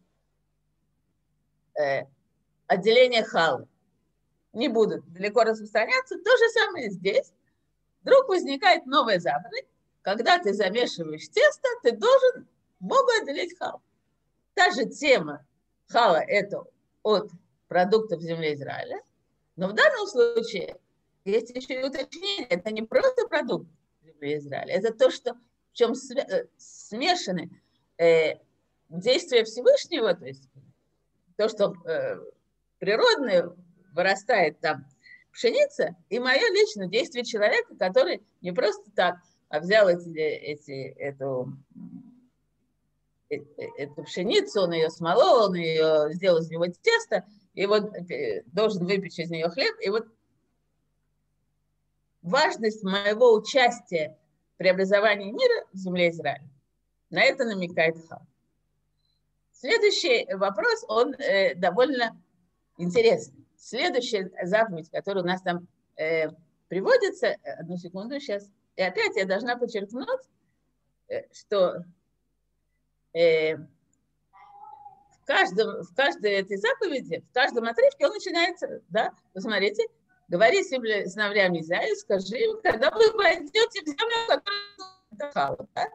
отделении халы. Не буду далеко распространяться. То же самое здесь. Вдруг возникает новая заповедь. Когда ты замешиваешь тесто, ты должен Богу отделить халу. Та же тема хала – это от продуктов земли Израиля. Но в данном случае есть еще и уточнение. Это не просто продукт земли Израиля. Это то, что, в чем смешаны действия Всевышнего, то есть то, что природное вырастает там пшеница, и мое личное действие человека, который не просто так, а взял эту пшеницу, он ее смолол, он ее сделал из него тесто, и вот должен выпечь из нее хлеб. И вот важность моего участия в преобразовании мира в земле Израиля. На это намекает Хал. Следующий вопрос, он довольно интересный. Следующая заповедь, которая у нас там приводится, одну секунду сейчас, и опять я должна подчеркнуть, что в каждой этой заповеди, в каждом отрывке он начинается, да, посмотрите, говори сыновьям Израиля, скажи им, когда вы войдете в землю, которая Хала, да?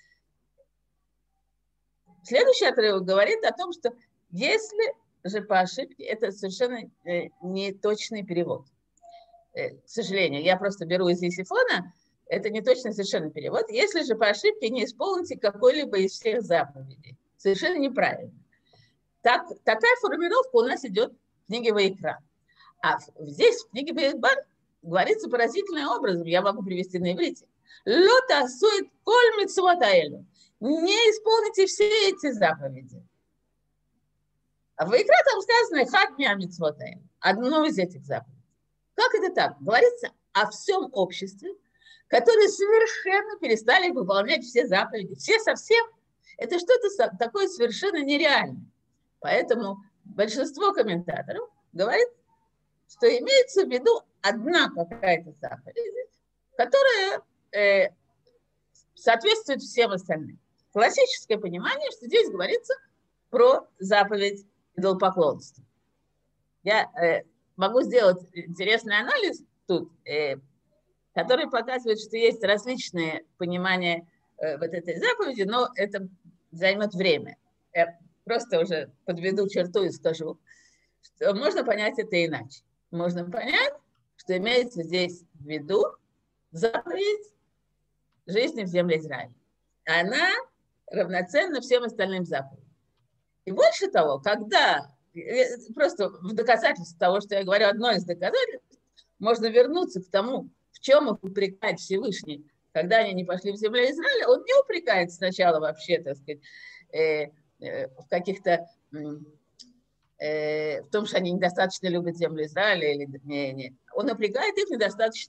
Следующий отрывок говорит о том, что если же по ошибке, это совершенно неточный перевод. К сожалению, я просто беру из Исифона, это неточный совершенно перевод. Если же по ошибке не исполните какой-либо из всех заповедей. Совершенно неправильно. Такая формулировка у нас идет в книге Ваикра. А здесь, в книге Бамидбар, говорится поразительным образом, я могу привести на иврите. Лота асует коль мицвот аэлю. Не исполните все эти заповеди. А в Ваикра там сказано хад миа мицвот аэлю. Одно из этих заповедей. Как это так? Говорится о всем обществе, которые совершенно перестали выполнять все заповеди. Все совсем. Это что-то такое совершенно нереальное. Поэтому большинство комментаторов говорит, что имеется в виду одна какая-то заповедь, которая соответствует всем остальным. Классическое понимание, что здесь говорится про заповедь идолопоклонства. Я могу сделать интересный анализ тут, который показывает, что есть различные понимания вот этой заповеди, но это займет время. Я просто уже подведу черту и скажу, что можно понять это иначе. Можно понять, что имеется здесь в виду заповедь жизни в земле Израиля. Она равноценна всем остальным заповедям. И больше того, когда, просто в доказательство того, что я говорю, одно из доказательств, можно вернуться к тому, в чем их упрекает Всевышний, когда они не пошли в землю Израиля. Он не упрекает сначала вообще, так сказать, в каких-то в том, что они недостаточно любят землю Израиля, или не. Он упрекает их в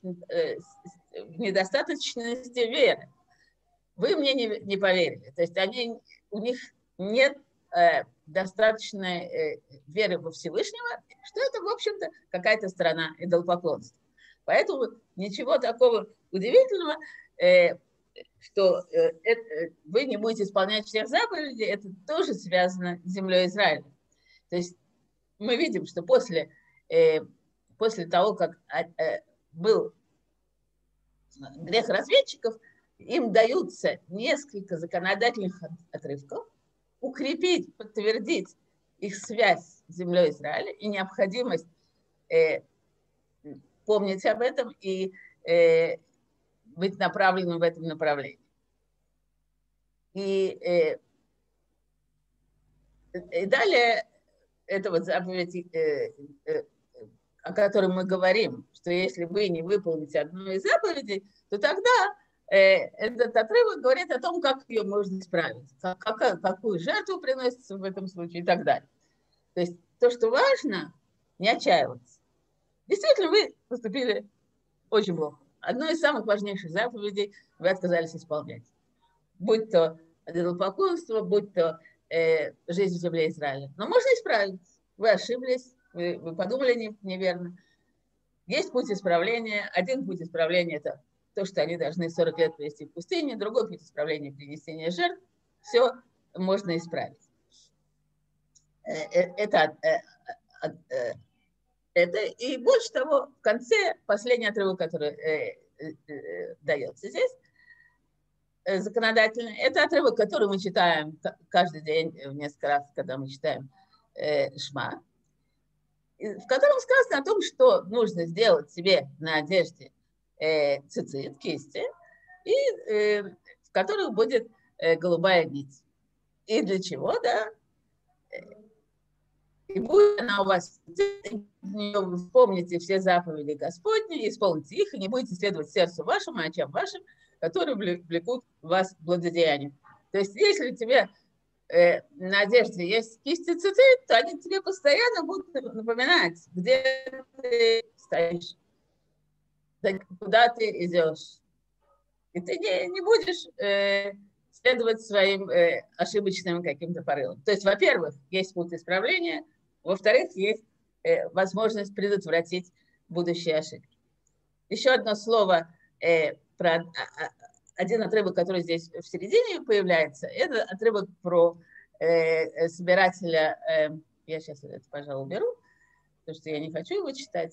недостаточности веры. Вы мне не поверили. То есть у них нет достаточной веры во Всевышнего, что это, в общем-то, какая-то сторона идолопоклонства. Поэтому ничего такого удивительного, что вы не будете исполнять всех заповедей, это тоже связано с землей Израиля. То есть мы видим, что после того, как был грех разведчиков, им даются несколько законодательных отрывков, укрепить, подтвердить их связь с землей Израиля и необходимость помнить об этом и быть направленным в этом направлении. И далее это вот заповедь, о которой мы говорим, что если вы не выполните одну из заповедей, то тогда этот отрывок говорит о том, как ее можно исправить, какую жертву приносится в этом случае и так далее. То есть то, что важно, не отчаиваться. Действительно, вы поступили очень плохо. Одно из самых важнейших заповедей вы отказались исполнять. Будь то идолопоклонство, будь то жизнь в земле Израиля. Но можно исправить. Вы ошиблись, вы подумали неверно. Есть путь исправления. Один путь исправления – это то, что они должны 40 лет провести в пустыне. Другой путь исправления – принесение жертв. Все можно исправить. Это и больше того, в конце, последний отрывок, который дается здесь, законодательно, это отрывок, который мы читаем каждый день, несколько раз, когда мы читаем Шма, в котором сказано о том, что нужно сделать себе на одежде цицит, кисти, и в которых будет голубая нить. И для чего, да? И будет она у вас, вы вспомните все заповеди Господни, исполните их, и не будете следовать сердцу вашему, а очам вашим, которые влекут вас к благодеянию. То есть, если у тебя на одежде есть кисти цицит, то они тебе постоянно будут напоминать, где ты стоишь, куда ты идешь. И ты не будешь следовать своим ошибочным каким-то порывам. То есть, во-первых, есть путь исправления, во-вторых, есть возможность предотвратить будущие ошибки. Еще одно слово про один отрывок, который здесь в середине появляется, это отрывок про собирателя, я сейчас это, пожалуй, уберу, потому что я не хочу его читать,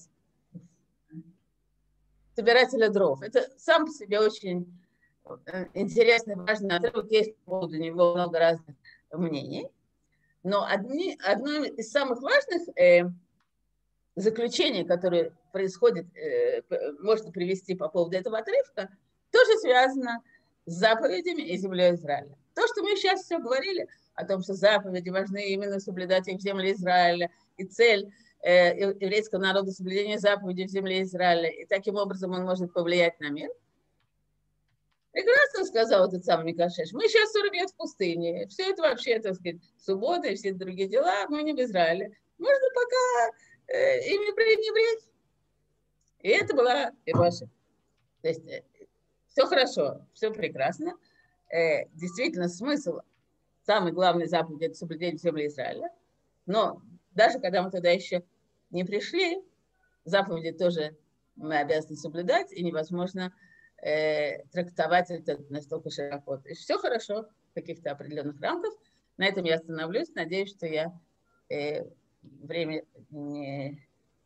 собирателя дров. Это сам по себе очень интересный, важный отрывок, есть по поводу него много разных мнений, но одно из самых важных заключений, которые происходит, можно привести по поводу этого отрывка, тоже связано с заповедями и землей Израиля. То, что мы сейчас все говорили о том, что заповеди важны именно соблюдать их в земле Израиля, и цель еврейского народа соблюдения заповедей в земле Израиля, и таким образом он может повлиять на мир. Прекрасно сказал этот самый Микашеш. Мы сейчас 40 лет в пустыне. Все это вообще, так сказать, суббота и все другие дела, мы не в Израиле. Можно пока ими пренебречь. И это была ваша. То есть все хорошо, все прекрасно. Действительно, смысл, самый главный заповедь – это соблюдение земли Израиля. Но даже когда мы туда еще не пришли, заповеди тоже мы обязаны соблюдать, и невозможно трактовать это настолько широко. То есть все хорошо в каких-то определенных рамках. На этом я остановлюсь. Надеюсь, что я время не...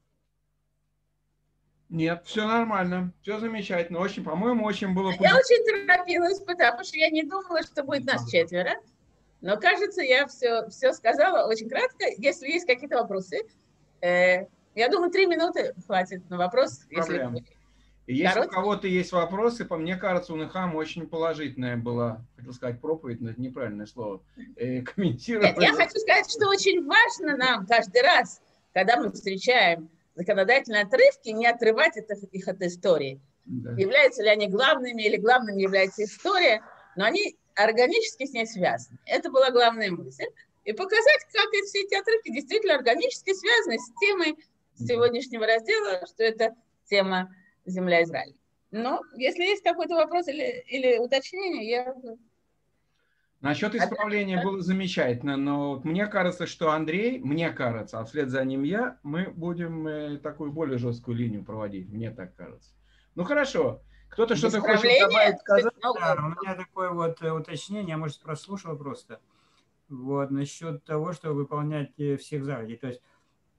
Нет, все нормально, все замечательно. Очень, по-моему, очень было... Я очень торопилась, потому что я не думала, что будет нас 4. Но, кажется, я все сказала очень кратко. Если есть какие-то вопросы, я думаю, 3 минуты хватит на вопрос. Если у кого-то есть вопросы, по мне кажется, у Нехам очень положительная была, хотел сказать, проповедь, но это неправильное слово, комментировать. Нет, я хочу сказать, что очень важно нам каждый раз, когда мы встречаем законодательные отрывки, не отрывать их от истории. Да. Являются ли они главными, или главным является история, но они органически с ней связаны. Это была главная мысль. и показать, как все эти отрывки действительно органически связаны с темой сегодняшнего раздела, что это тема «Земля Израиля». Но если есть какой-то вопрос или уточнение, я... Насчет исправления было замечательно, но мне кажется, что Андрей, а вслед за ним мы будем такую более жесткую линию проводить, мне так кажется. Ну хорошо, кто-то что-то хочет добавить, сказать? Да, у меня такое вот уточнение, я, может, прослушал просто, вот, насчет того, чтобы выполнять всех заповедей. То есть,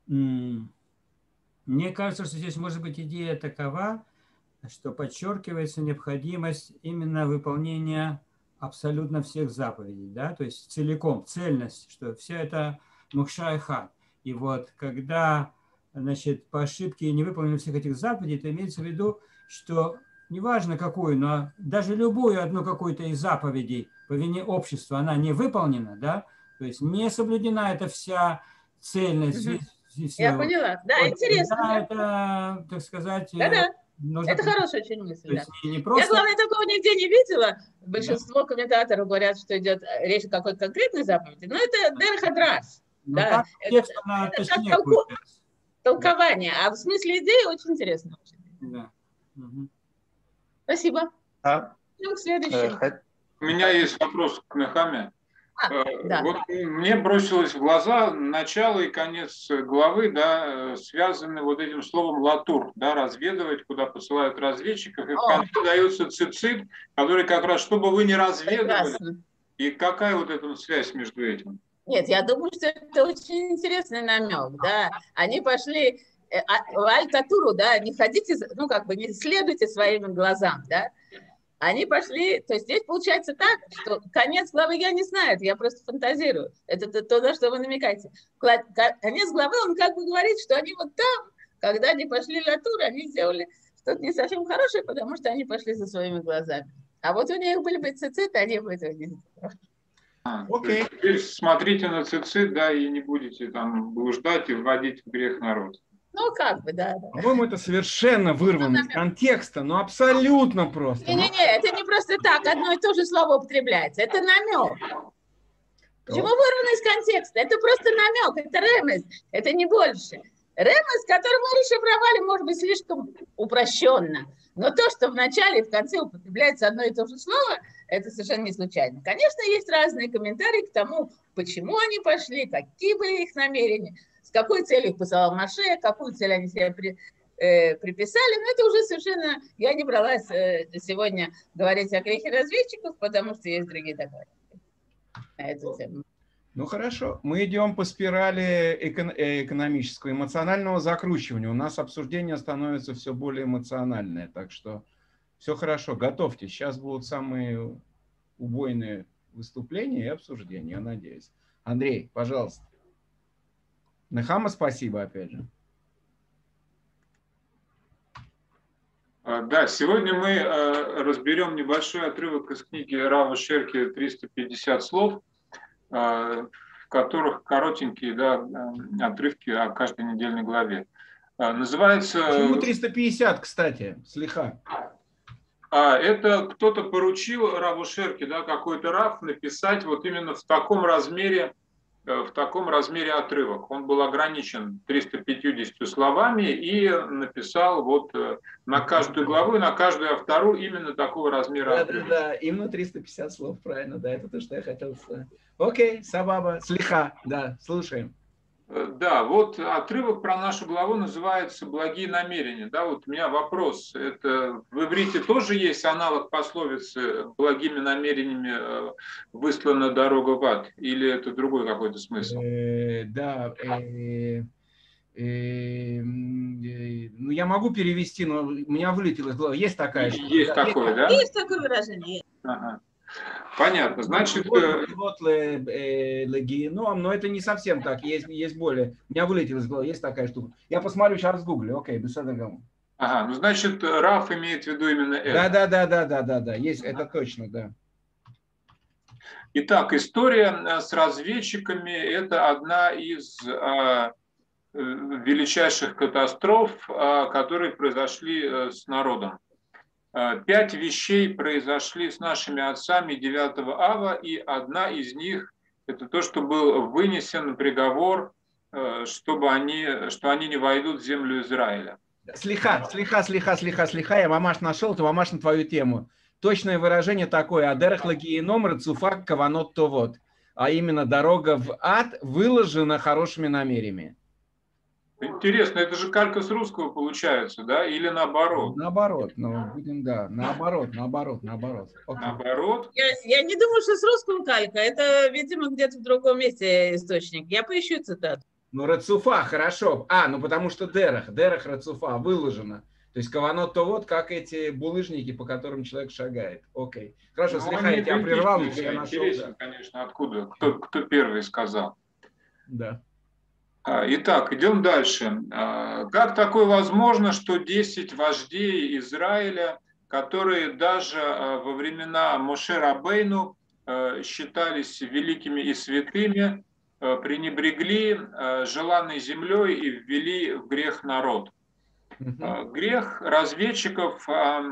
мне кажется, что здесь может быть идея такова, что подчеркивается необходимость именно выполнения абсолютно всех заповедей, да, то есть целиком, цельность, что все это мухша и хат. И вот когда, значит, по ошибке не выполнены всех этих заповедей, то имеется в виду, что неважно какую, но даже любую одну какую-то из заповедей по вине общества, она не выполнена, да, то есть не соблюдена эта вся цельность. Я поняла, да, вот, интересно. Да, это, так сказать... Да-да. Это хорошая очень мысль. Да. Не просто... Я, главное, такого нигде не видела. Большинство комментаторов говорят, что идет речь о какой-то конкретной заповеди. Но это Дерех Хадраш. Да. Это как толкование. А в смысле идеи очень интересно. Да. Угу. Спасибо. Ну, к следующему. У меня есть вопрос к Нехаме. Да. Вот мне бросилось в глаза начало и конец главы, да, связаны вот этим словом латур, да, разведывать, куда посылают разведчиков, и в конце дается цицит, который как раз, чтобы вы не разведывали. Прекрасно. И какая вот эта связь между этим? Нет, я думаю, что это очень интересный намек, да. Они пошли в аль-татуру, да, не ходите, ну, как бы не следуйте своим глазам, да. Они пошли, то есть здесь получается так, что конец главы я не знаю, я просто фантазирую. Это то, на что вы намекаете. Конец главы, он как бы говорит, что они вот там, когда они пошли латур, они сделали что-то не совсем хорошее, потому что они пошли за своими глазами. А вот у них были бы цициты, они бы этого не сделали. Окей. Теперь смотрите на цицит, да, и не будете там блуждать и вводить в грех народ. Ну, как бы, да. По-моему, это совершенно вырвано из контекста, но абсолютно просто. Не-не-не, это не просто так, одно и то же слово употребляется, это намек. Почему вырвано из контекста? Это просто намек, это ремес, это не больше. Ремес, который мы расшифровали, может быть, слишком упрощенно, но то, что в начале и в конце употребляется одно и то же слово, это совершенно не случайно. Конечно, есть разные комментарии к тому, почему они пошли, какие были их намерения, с какой целью их посылал Моше, какую цель они себе приписали, но это уже совершенно... Я не бралась сегодня говорить о грехе разведчиков, потому что есть другие доклады на эту тему. Ну хорошо, мы идем по спирали экономического, эмоционального закручивания. У нас обсуждение становится все более эмоциональное, так что все хорошо, готовьтесь. Сейчас будут самые убойные выступления и обсуждения, я надеюсь. Андрей, пожалуйста. Нехама, спасибо опять же. Да, сегодня мы разберем небольшой отрывок из книги Рава Шерки «350 слов», в которых коротенькие, да, отрывки о каждой недельной главе. Называется... Почему 350, кстати, слиха? Это кто-то поручил Раву Шерке, да, какой-то рав, написать вот именно в таком размере отрывок. Он был ограничен 350 словами и написал вот на каждую главу, на каждую автору именно такого размера отрывок. Да, именно 350 слов, правильно, да, это то, что я хотел сказать. Окей, сабаба, слиха, да, слушаем. Да, вот отрывок про нашу главу называется «Благие намерения». Да, вот у меня вопрос. Это в иврите тоже есть аналог пословицы «благими намерениями выслана дорога в ад»? Или это другой какой-то смысл? Да, ну я могу перевести, но у меня вылетело из головы. Есть такая штука? Есть такое, да? Есть такое выражение. Ага. Понятно, значит... Но это не совсем так, есть более. У меня вылетело из головы, есть такая штука. Я посмотрю, сейчас гуглю, окей, без этого. Ага, ну значит, Раф имеет в виду именно это. Да, есть, это точно, да. Итак, история с разведчиками – это одна из величайших катастроф, которые произошли с народом. 5 вещей произошли с нашими отцами 9 ава, и одна из них – Это то, что был вынесен приговор, что они не войдут в землю Израиля. Слиха, я мамаш нашел, ты мамаш на твою тему. Точное выражение такое: адерех лагиеном рацуфа каванот товот. А именно, дорога в ад выложена хорошими намерениями. Интересно, это же калька с русского получается, да? Или наоборот? Наоборот, ну, будем, да, наоборот. Окей. Наоборот? Я не думаю, что с русского калька. Это, видимо, где-то в другом месте источник. Я поищу цитату. Ну, рацуфа, хорошо. Ну, потому что дерех рацуфа, выложено. То есть каванот то вот, как эти булыжники, по которым человек шагает. Окей. Хорошо, Ну, слегка, я тебя прервал, но я нашел. Интересно, да. Конечно, откуда, кто первый сказал. Да. Итак, идем дальше. Как такое возможно, что 10 вождей Израиля, которые даже во времена Моше Рабейну считались великими и святыми, пренебрегли желанной землей и ввели в грех народ? Грех разведчиков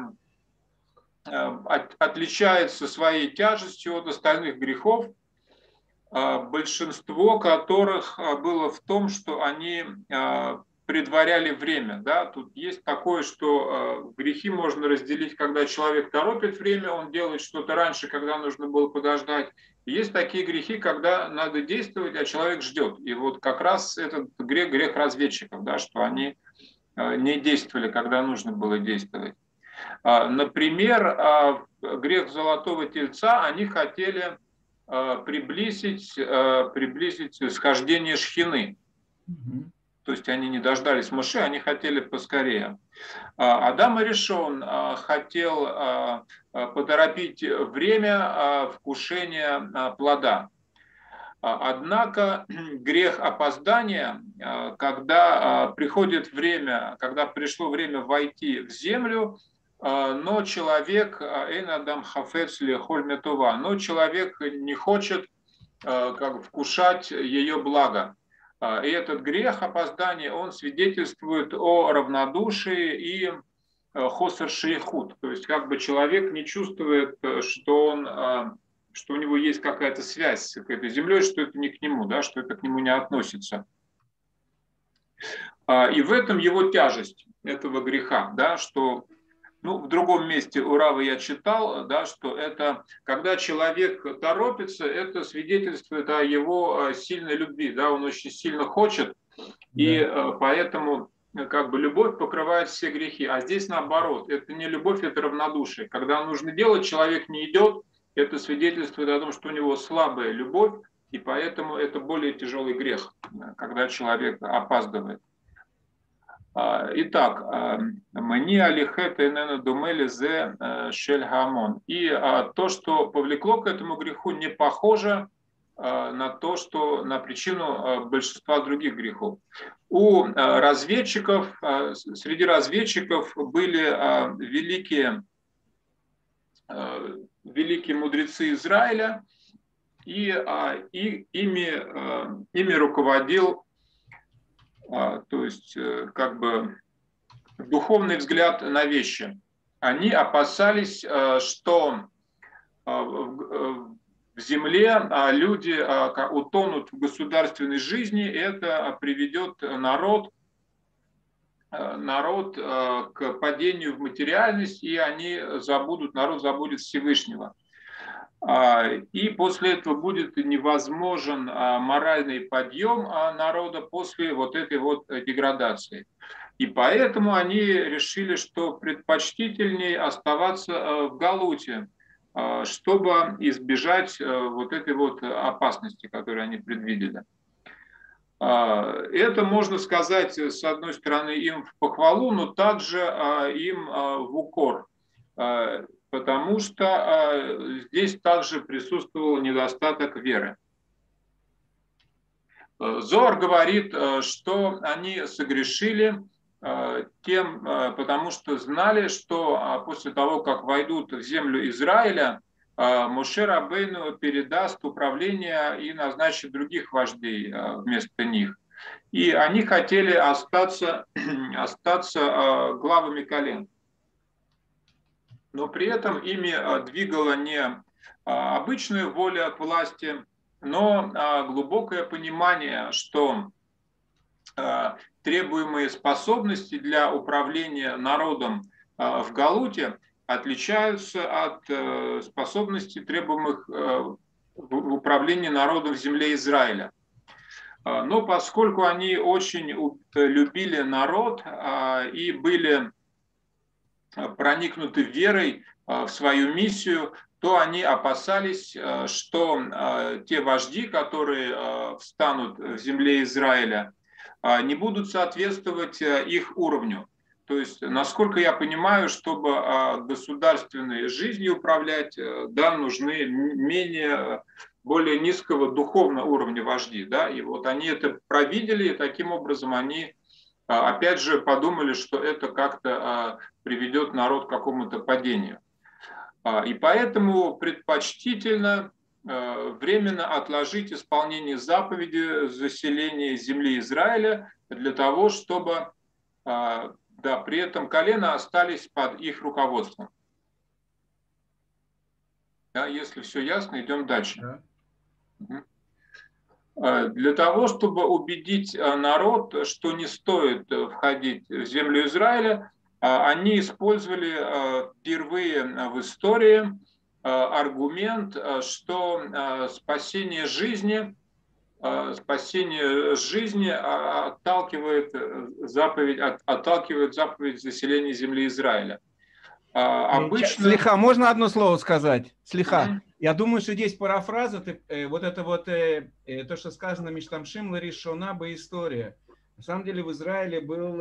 отличается своей тяжестью от остальных грехов, большинство которых было в том, что они предваряли время. Да? Тут есть такое, что грехи можно разделить, когда человек торопит время, он делает что-то раньше, когда нужно было подождать. И есть такие грехи, когда надо действовать, а человек ждет. И вот как раз этот грех разведчиков, да, что они не действовали, когда нужно было действовать. Например, грех золотого тельца, они хотели приблизить схождение шхины. То есть они не дождались Моше, они хотели поскорее. Адам Аришон хотел поторопить время вкушения плода. Однако грех опоздания, когда приходит время, когда пришло время войти в землю, но человек эйн адам хафец лехоль метува, но человек не хочет вкушать ее благо. И этот грех опоздания, он свидетельствует о равнодушии и хосер шейхут, то есть человек не чувствует, что у него есть какая-то связь с этой землей, что это не к нему, да, что это к нему не относится. И в этом его тяжесть этого греха, да, что в другом месте у Рава я читал, да, что это, когда человек торопится, это свидетельствует о его сильной любви, да, он очень сильно хочет, и поэтому любовь покрывает все грехи. А здесь наоборот, это не любовь, это равнодушие. Когда нужно делать, человек не идет, это свидетельствует о том, что у него слабая любовь, и поэтому это более тяжелый грех, когда человек опаздывает. Итак, «Мани алихет инена думели зе шель хамон». И то, что повлекло к этому греху, не похоже на причину большинства других грехов. Среди разведчиков были великие мудрецы Израиля, и ими руководил, то есть духовный взгляд на вещи. Они опасались, что в земле люди утонут в государственной жизни, и это приведет народ к падению в материальность, и народ забудет Всевышнего. И после этого будет невозможен моральный подъем народа после вот этой деградации. И поэтому они решили, что предпочтительнее оставаться в галуте, чтобы избежать вот этой опасности, которую они предвидели. Это, можно сказать, с одной стороны, им в похвалу, но также им в укор. Потому что здесь также присутствовал недостаток веры. Зоар говорит, что они согрешили потому что знали, что после того, как войдут в землю Израиля, Моше Рабейну передаст управление и назначит других вождей вместо них. И они хотели остаться главами колен. Но при этом ими двигала не обычная воля к власти, но глубокое понимание, что требуемые способности для управления народом в Галуте отличаются от способностей, требуемых в управлении народом в земле Израиля. Но поскольку они очень любили народ и были проникнуты верой в свою миссию, то они опасались, что те вожди, которые встанут в земле Израиля, не будут соответствовать их уровню. То есть, насколько я понимаю, чтобы государственной жизнью управлять, да, нужны более низкого духовного уровня вожди. Да? И вот они это провидели, и таким образом они, опять же, подумали, что это как-то приведет народ к какому-то падению. И поэтому предпочтительно временно отложить исполнение заповеди заселения земли Израиля для того, чтобы при этом колена остались под их руководством. Да, если все ясно, идем дальше. Для того, чтобы убедить народ, что не стоит входить в землю Израиля, они использовали впервые в истории аргумент, что спасение жизни отталкивает заповедь заселения земли Израиля. Обычно... Слиха, можно одно слово сказать? Слиха. Я думаю, что здесь парафраза, то, что сказано Миштам Шимла Ришона бы история. На самом деле в Израиле был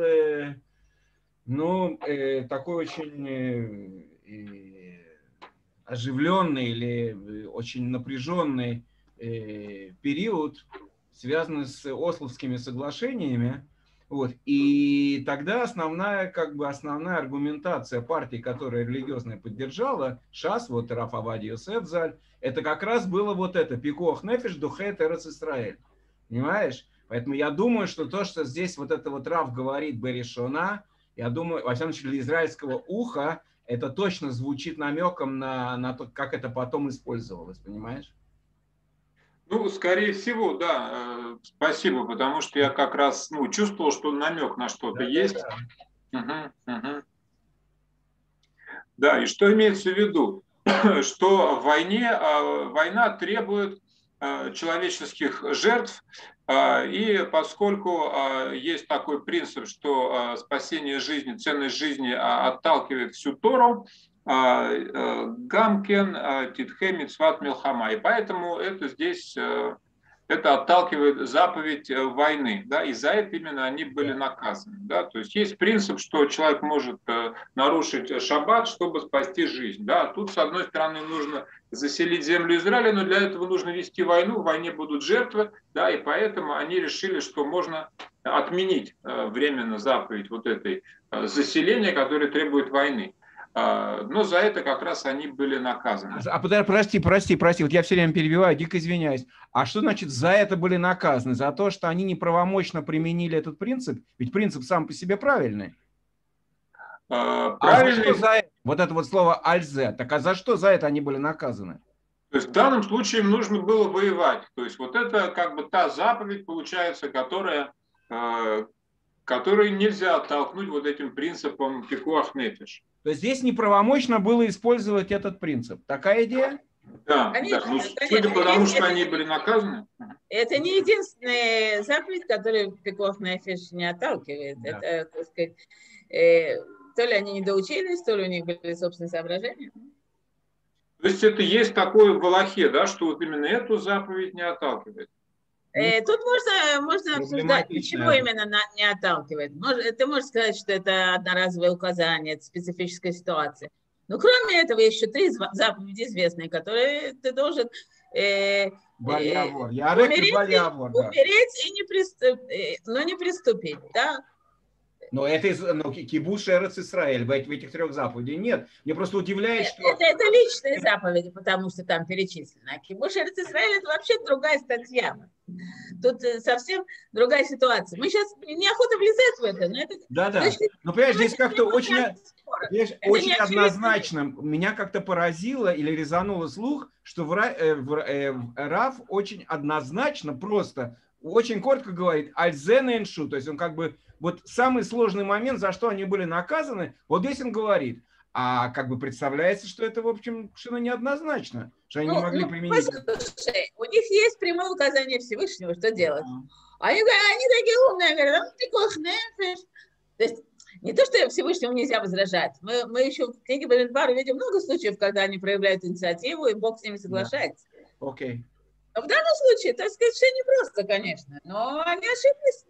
такой очень оживленный или очень напряженный период, связанный с Ословскими соглашениями. Вот. И тогда основная аргументация партии, которая религиозная поддержала, ШАС, вот Раф Авадия Йосеф Заль, это как раз было вот это «Пикуах нефеш духет эрец Исраэль». Понимаешь? Поэтому я думаю, что то, что здесь вот это вот Раф говорит Берешона, я думаю, во всяком случае, для израильского уха, это точно звучит намеком на то, как это потом использовалось, понимаешь? Ну, скорее всего, да. Спасибо, потому что я как раз чувствовал, что намек на что-то есть. Да, и что имеется в виду? Что война требует человеческих жертв, и поскольку есть такой принцип, что спасение жизни, ценность жизни отталкивает всю Тору, Гамкен, Титхе, Мицват, Милхама. И поэтому это отталкивает заповедь войны. Да, и за это именно они были наказаны. Да. То есть есть принцип, что человек может нарушить шаббат, чтобы спасти жизнь. Да. Тут, с одной стороны, нужно заселить землю Израиля, но для этого нужно вести войну, в войне будут жертвы. Да, и поэтому они решили, что можно отменить временно заповедь вот этой заселения, которое требует войны. Но за это как раз они были наказаны. Прости, вот я все время перебиваю, дико извиняюсь. А что значит за это были наказаны? За то, что они неправомочно применили этот принцип? Ведь принцип сам по себе правильный. Правильный. Вот это вот слово «альзе», так а за что за это они были наказаны? То есть в данном случае им нужно было воевать. То есть вот это как бы та заповедь, получается, которую нельзя оттолкнуть вот этим принципом пикуах нефеш. То есть здесь неправомочно было использовать этот принцип. Такая идея? Да, конечно, да. Судя по тому, что они были наказаны. Это не единственная заповедь, которую пикуах нефеш не отталкивает. Да. Это, так сказать, то ли они не доучились, то ли у них были собственные соображения. То есть это есть такое в Алахе, да, что вот именно эту заповедь не отталкивает. Тут можно обсуждать, почему именно не отталкивает. Ты можешь сказать, что это одноразовое указание, это специфическая ситуация. Но кроме этого еще 3 заповеди известные, которые ты должен умереть и не приступить. Да? Но это кибуш эрец Исраэль в этих 3 заповедях нет. Мне просто удивляет, что... Это личные заповеди, потому что там перечислено. А кибуш эрец Исраэль — это вообще другая статья. Тут совсем другая ситуация. Мы сейчас неохота влезать в это, но это... Да. Но, понимаешь, здесь как-то очень однозначно. Меня как-то поразило или резануло слух, что Рав очень однозначно, просто, очень коротко говорит «альзен эншу», то есть он как бы вот самый сложный момент, за что они были наказаны, вот здесь он говорит. А как бы представляется, что это, в общем, совершенно неоднозначно, что они не могли применить. Послушай, у них есть прямое указание Всевышнего, что делать. Они такие умные, говорят, то есть не то, что Всевышнему нельзя возражать. Мы еще в книге Бамидбар видим много случаев, когда они проявляют инициативу, и Бог с ними соглашается. Окей. Но в данном случае, так сказать, все непросто, конечно, но они ошиблись.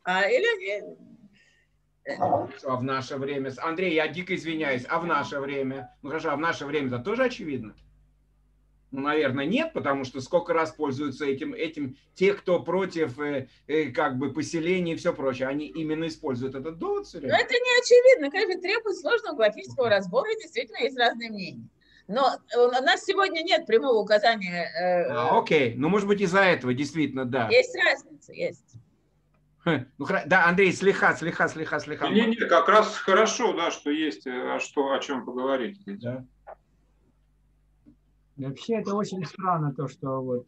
А в наше время... Андрей, я дико извиняюсь, а в наше время? Ну хорошо, а в наше время это тоже очевидно? Ну, наверное, нет, потому что сколько раз пользуются этим те, кто против как бы поселений и все прочее, они именно используют этот довод все время. Но это не очевидно, конечно, требует сложного графического разбора, и действительно есть разные мнения. Но у нас сегодня нет прямого указания. Окей, ну может быть из-за этого действительно, да. Есть разница, есть. Ну, да, Андрей, слегка. Не, как раз хорошо, да, что есть о чем поговорить. Да. Вообще это очень странно, то, что вот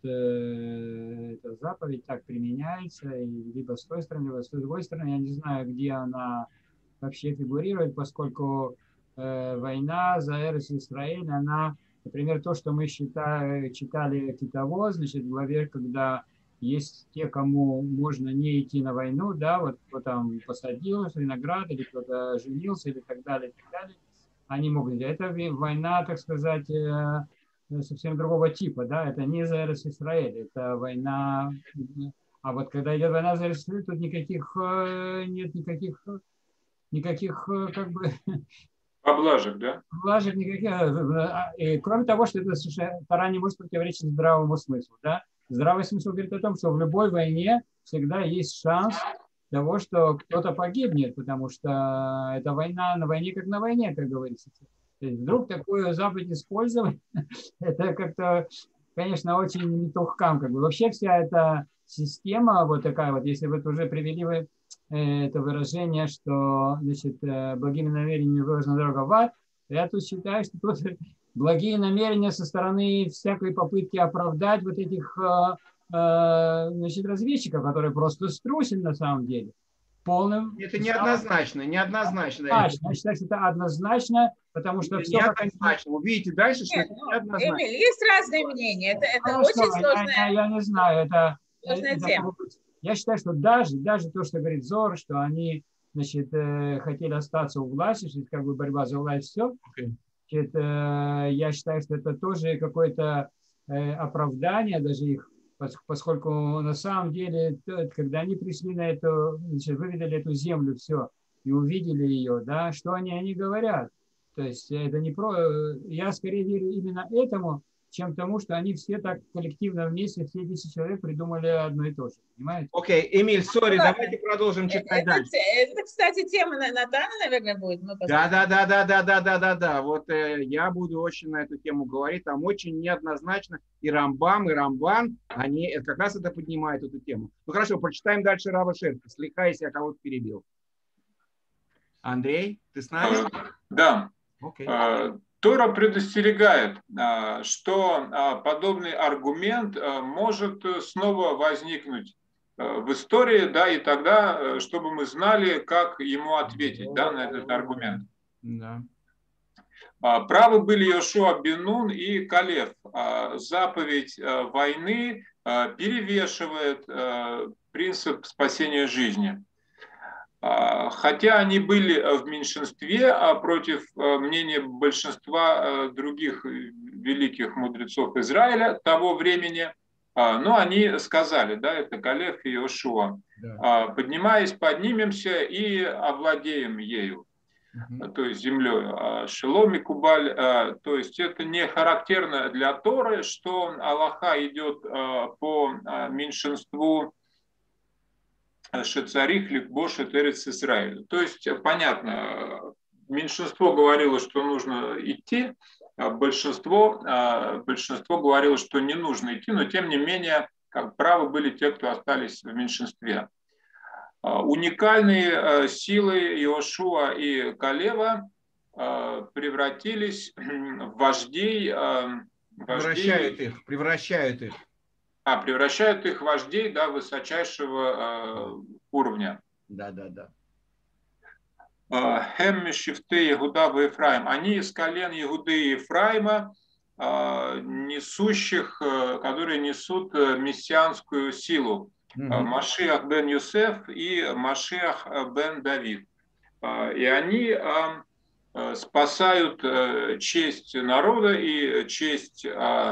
эта заповедь так применяется, и либо с той стороны, либо с другой стороны. Я не знаю, где она вообще фигурирует, поскольку война за Эрес Исраэль, она, например, то, что мы читали Китово, значит, в главе, когда есть те, кому можно не идти на войну, да, вот кто там посадил виноград, или кто-то женился, или так далее, они могут. Это война, так сказать, совсем другого типа, да, это не за Эрес Исраэль, это война, а вот когда идет война за Эрес Исраэль, тут нет никаких как бы... Поблажек, да? Поблажек никаких. И, кроме того, что это Тора не может противоречить здравому смыслу, да. Здравый смысл говорит о том, что в любой войне всегда есть шанс того, что кто-то погибнет, потому что это война на войне, как на войне, как говорится. То есть вдруг такую заповедь использовать, это как-то, конечно, очень не тухкам. Как бы. Вообще вся эта система вот такая вот, если вы уже привели вы это выражение, что, значит, благими намерениями выложена дорога в ад, я тут считаю, что тут благие намерения со стороны всякой попытки оправдать вот этих значит, разведчиков, которые просто струсили на самом деле. Полным... Это неоднозначно. Я считаю, что это однозначно, потому что... Это неоднозначно. Вы видите дальше, что это неоднозначно. Эмиль, есть разные мнения. Это очень сложная... Я не знаю, это... Сложная тема. Я считаю, что даже то, что говорит Зор, что они, значит, хотели остаться у власти, что это как бы борьба за власть, все. Значит, я считаю, что это тоже какое-то оправдание даже их, поскольку на самом деле, когда они пришли на эту, значит, выведали эту землю, все, и увидели ее, да, что они говорят. То есть это не про... Я скорее верю именно этому, чем тому, что они все так коллективно вместе, все 10 человек придумали одно и то же. Понимаете? Окей, Эмиль, сори, давайте продолжим читать дальше. Это, кстати, тема Натана, наверное, будет. Да. Вот я буду очень на эту тему говорить. Там очень неоднозначно и Рамбам, и Рамбан, они как раз это поднимают, эту тему. Ну хорошо, прочитаем дальше Рава Шерка. Слегка, если я кого-то перебил. Андрей, ты с нами? Да. Окей. Тора предостерегает, что подобный аргумент может снова возникнуть в истории, да, и тогда, чтобы мы знали, как ему ответить, да, на этот аргумент. Да. Правы были Йошуа бен Нун и Калев. Заповедь войны перевешивает принцип спасения жизни. Хотя они были в меньшинстве против мнения большинства других великих мудрецов Израиля того времени, но они сказали, да, это Калев и Йошуа, да. Поднимаясь, поднимемся и овладеем ею, то есть землей. Шелом и Кубаль, то есть это не характерно для Торы, что Алаха идет по меньшинству шецарих ликбош этерец Израиль. То есть, понятно, меньшинство говорило, что нужно идти, большинство говорило, что не нужно идти, но тем не менее, как правы были те, кто остались в меньшинстве. Уникальные силы Иошуа и Калева превратились в вождей. Превращают их. Превращают их в вождей, да, высочайшего уровня. Да. Хем Шифте Иуда в Ефраим. Они из колен Иуды и Ефраима, несущих, которые несут мессианскую силу. Машиах бен Юсеф и Машиах бен Давид. И они спасают честь народа и честь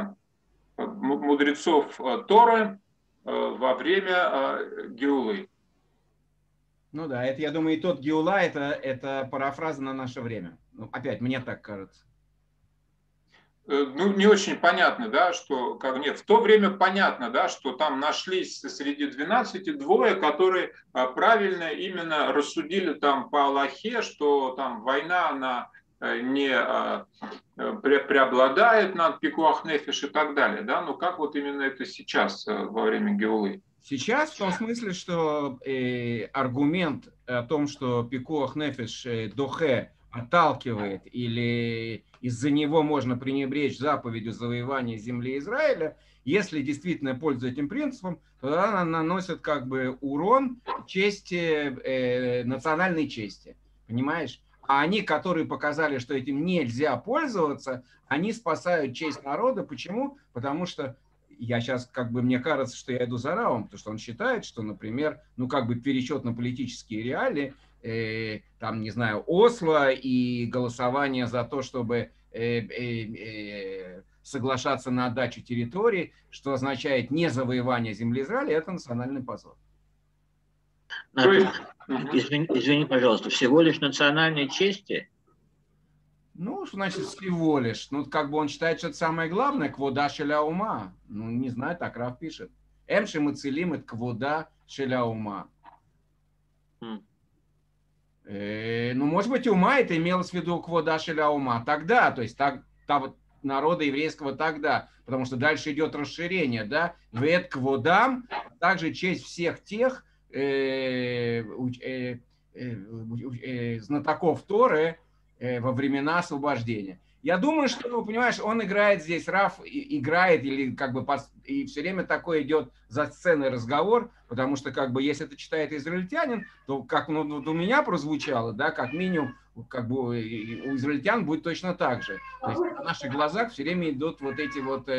мудрецов Торы во время Геулы. Ну да, это, я думаю, и тот Геула, это парафраза на наше время. Ну, опять, мне так кажется. Ну, не очень понятно, да, что, в то время понятно, да, что там нашлись среди 12 двое, которые правильно именно рассудили там по Аллахе, что там война, она не преобладает над пикуах нефиш и так далее, да, но как вот именно это сейчас во время Геулы? Сейчас в том смысле, что аргумент о том, что пикуах нефиш дохе отталкивает или из-за него можно пренебречь заповедью завоевания земли Израиля, если действительно пользуется этим принципом, то она наносит как бы урон чести, национальной чести. Понимаешь? А они, которые показали, что этим нельзя пользоваться, они спасают честь народа. Почему? Потому что я сейчас, мне кажется, что я иду за Равом, потому что он считает, что, например, пересчет на политические реалии, там, не знаю, Осло и голосование за то, чтобы соглашаться на отдачу территории, что означает не завоевание земли Израиля, это национальный позор. Извини, пожалуйста, всего лишь национальной чести? Ну, что значит всего лишь? Ну, он считает, что это самое главное, квода шеля ума. Ну, не знаю, так Рав пишет. Эмши мы целим это квода шеля ума. Ну, может быть, ума это имелось в виду квода шеля ума. Тогда, то есть народа еврейского тогда, потому что дальше идет расширение, да? Вет кводам, также честь всех тех знатоков Торы во времена освобождения. Я думаю, что, понимаешь, он играет здесь, Рав играет, или и все время такой идет за сценой разговор, потому что, если это читает израильтянин, то, как у меня прозвучало, да, как минимум, у израильтян будет точно так же. То есть на наших глазах все время идут вот эти вот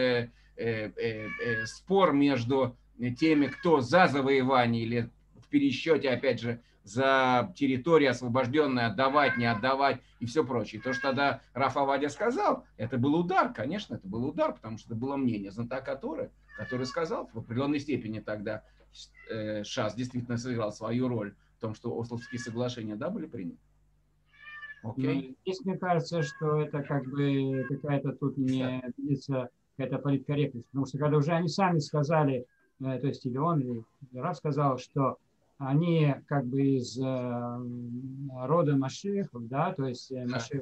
спор между теми, кто за завоевание или в пересчете, опять же, за территорию освобожденную, отдавать, не отдавать и все прочее. То, что тогда Рав Авадия сказал, это был удар, конечно, это был удар, потому что это было мнение знатока Торы, который сказал в определенной степени тогда ШАС действительно сыграл свою роль в том, что Ословские соглашения, да, были приняты. Окей. Здесь мне кажется, что это какая-то тут не видится какая-то политкорректность, потому что когда уже они сами сказали, то есть или он, или Рав сказал, что они из рода Машиахов, да, то есть Машиах,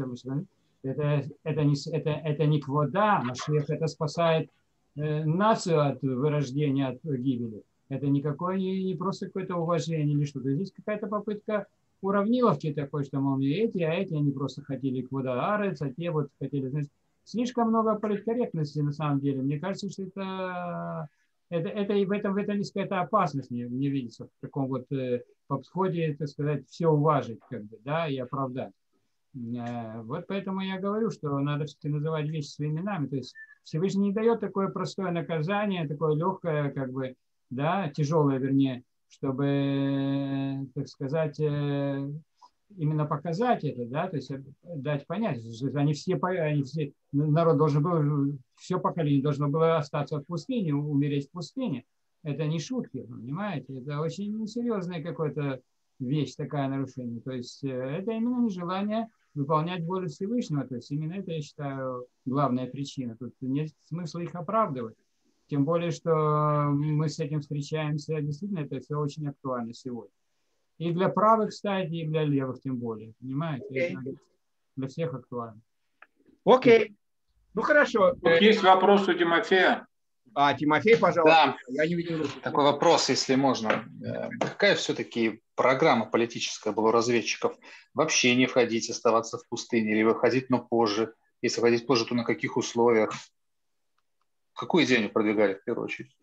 это не квода, Машиах это спасает нацию от вырождения, от гибели. Это никакое не просто какое-то уважение или что-то. Здесь какая-то попытка уравниловки такой, что, мол, не эти, а эти, они просто хотели квода арец, а те вот хотели, значит, слишком много политкорректности на самом деле. Мне кажется, что это и в этом есть какая-то опасность, мне видится, в таком вот подходе, так сказать, все уважить, да, и оправдать. Вот поэтому я говорю, что надо все-таки называть вещи своими именами. То есть Всевышний не дает такое простое наказание, такое легкое, да, тяжелое, вернее, чтобы, так сказать, именно показать это, да, то есть дать понять, что они все, народ должен был, все поколение должно было остаться в пустыне, умереть в пустыне. Это не шутки, понимаете? Это очень несерьезная какая-то вещь, такая нарушение. То есть это именно нежелание выполнять волю Всевышнего. То есть именно это, я считаю, главная причина. Тут нет смысла их оправдывать. Тем более, что мы с этим встречаемся, действительно, это все очень актуально сегодня. И для правых, кстати, и для левых тем более. Понимаете? Это для всех актуально. Окей. Ну хорошо. Тут есть вопрос у Тимофея. Тимофей, пожалуйста. Да, Я не видел. такой вопрос, если можно. Какая все-таки программа политическая была у разведчиков? Вообще не входить, оставаться в пустыне или выходить, но позже? Если выходить позже, то на каких условиях? Какую идею они продвигали в первую очередь?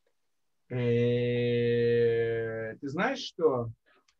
Ты знаешь, что?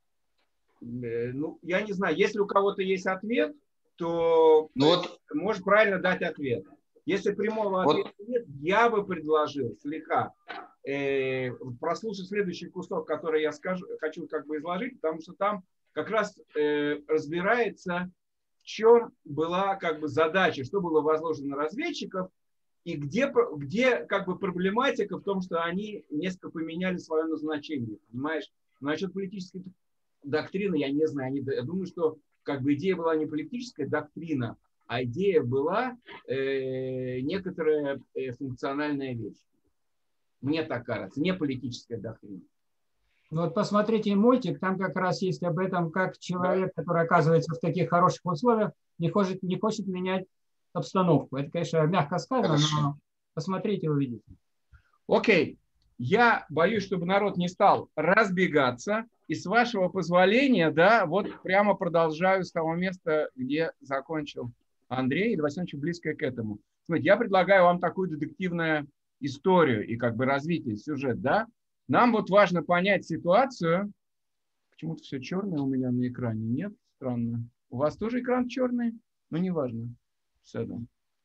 Ну, я не знаю. Если у кого-то есть ответ, то можешь правильно дать ответ. Если прямого ответа нет, я бы предложил слегка прослушать следующий кусок, который я хочу как бы изложить, потому что там как раз разбирается, в чем была как бы задача, что было возложено на разведчиков, и где как бы проблематика в том, что они несколько поменяли свое назначение, понимаешь? Насчет политической доктрины я не знаю. Я думаю, что как бы идея была не политическая доктрина, а идея была некоторая функциональная вещь. Мне так кажется, не политическая доктрина. Ну вот посмотрите мультик, там как раз есть об этом, как человек, который оказывается в таких хороших условиях, не хочет менять обстановку. Это, конечно, мягко сказано, но посмотрите, увидите. Окей. Я боюсь, чтобы народ не стал разбегаться. И с вашего позволения, да, вот прямо продолжаю с того места, где закончил Андрей, и давайте очень близкое к этому. Смотрите, я предлагаю вам такую детективную историю и как бы развитие, сюжет, да. Нам вот важно понять ситуацию. Почему-то все черное у меня на экране. Нет? Странно. У вас тоже экран черный? Ну, неважно. Все, да.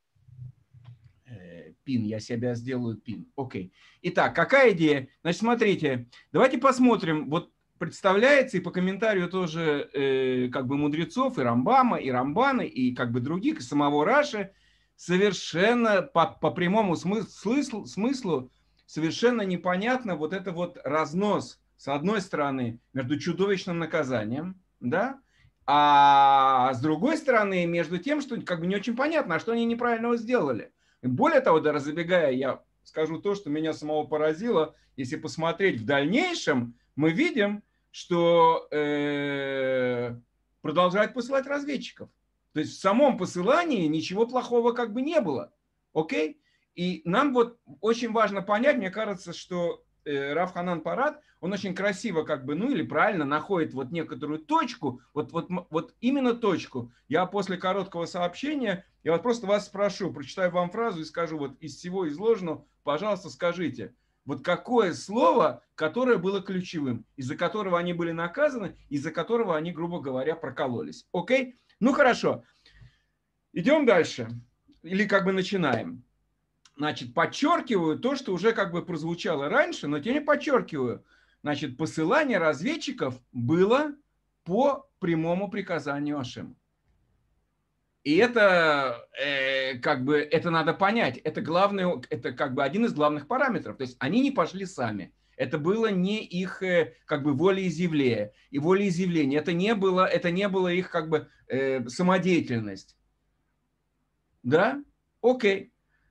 Пин, я себя сделаю пин. Окей. Итак, какая идея? Значит, смотрите, давайте посмотрим. Вот представляется, и по комментарию тоже как бы мудрецов, и Рамбама, и Рамбана, и как бы других, и самого Раши, совершенно по прямому смыслу совершенно непонятно вот это вот разнос, с одной стороны, между чудовищным наказанием, да, а с другой стороны, между тем, что как бы не очень понятно, а что они неправильного сделали. Более того, даже забегая, я скажу то, что меня самого поразило. Если посмотреть в дальнейшем, мы видим, что продолжают посылать разведчиков. То есть в самом посылании ничего плохого как бы не было. Окей? И нам вот очень важно понять, мне кажется, что Рав Ханан Парад, он очень красиво как бы, ну или правильно находит вот некоторую точку, вот именно точку. Я после короткого сообщения, я вот просто вас спрошу, прочитаю вам фразу и скажу, вот из всего изложенного, пожалуйста, скажите, вот какое слово, которое было ключевым, из-за которого они были наказаны, из-за которого они, грубо говоря, прокололись. Окей? Ну хорошо. Идем дальше. Или как бы начинаем. Значит, подчеркиваю то, что уже как бы прозвучало раньше, но тем не подчеркиваю. Значит, посылание разведчиков было по прямому приказанию Ашема. И это как бы это надо понять. Это главное, это как бы один из главных параметров. То есть они не пошли сами. Это было не их как бы волеизъявление. И волеизъявление. Это не было их как бы самодеятельность. Да? Окей.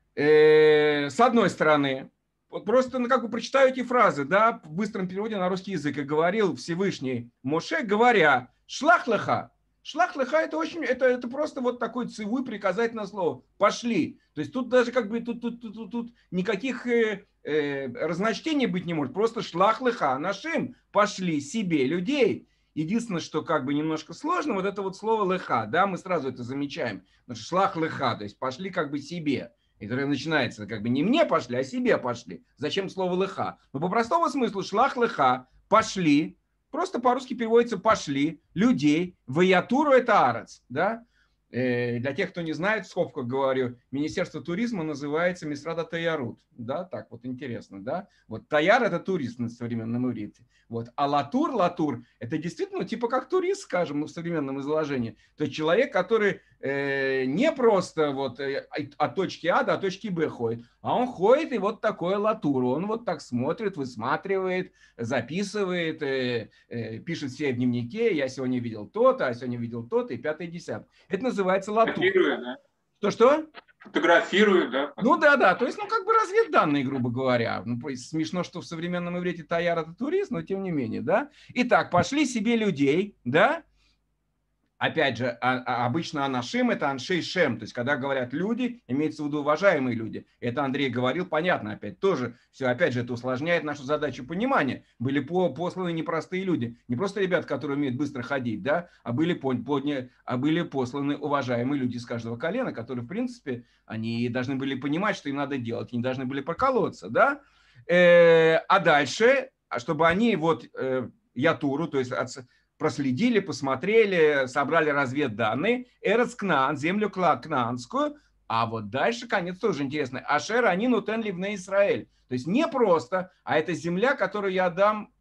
С одной стороны, вот просто как бы прочитаю эти фразы, да, в быстром переводе на русский язык, и говорил Всевышний Моше, говоря, шлах леха. Шлах леха это очень, это просто вот такой цивуй, приказательное слово. Пошли. То есть тут даже как бы тут никаких разночтений быть не может. Просто шлах леха, нашим пошли себе людей. Единственное, что как бы немножко сложно, вот это вот слово леха, да, мы сразу это замечаем. Значит, шлах леха, то есть пошли как бы себе. И которое начинается как бы не мне пошли, а себе пошли. Зачем слово леха? Но по простому смыслу шлах леха, пошли, просто по-русски переводится пошли, людей, ваятуру это арец, да? Для тех, кто не знает, в скобках говорю, Министерство туризма называется Мисрада Таярут, да, так вот интересно, да? Вот Таяр это турист на современном иврите, вот, а латур это действительно типа как турист, скажем, в современном изложении, то есть человек, который не просто вот от точки А до точки Б ходит, а он ходит и вот такое латур, он вот так смотрит, высматривает, записывает, пишет себе в дневнике, я сегодня видел то-то, а сегодня видел то-то, и 5-10. Это называется латур. Копирует, да? Что? Фотографируют, да? Ну да, то есть, ну как бы разведданные, грубо говоря. Ну, смешно, что в современном иврите таяр это турист, но тем не менее, да. Итак, пошли себе людей, да. Опять же, обычно анашим – это аншей шем, то есть когда говорят люди, имеется в виду уважаемые люди. Это Андрей говорил, понятно, опять тоже, все, опять же, это усложняет нашу задачу понимания. Были посланы непростые люди, не просто ребята, которые умеют быстро ходить, да, а были посланы уважаемые люди из каждого колена, которые, в принципе, они должны были понимать, что им надо делать, они должны были проколоться, да. А дальше, чтобы они вот ятуру, то есть проследили, посмотрели, собрали разведданные, Эрец Кнаан, землю кнаанскую, а вот дальше конец тоже интересный. Ашер они нутен ливне Израиль. То есть не просто, а это земля, которую я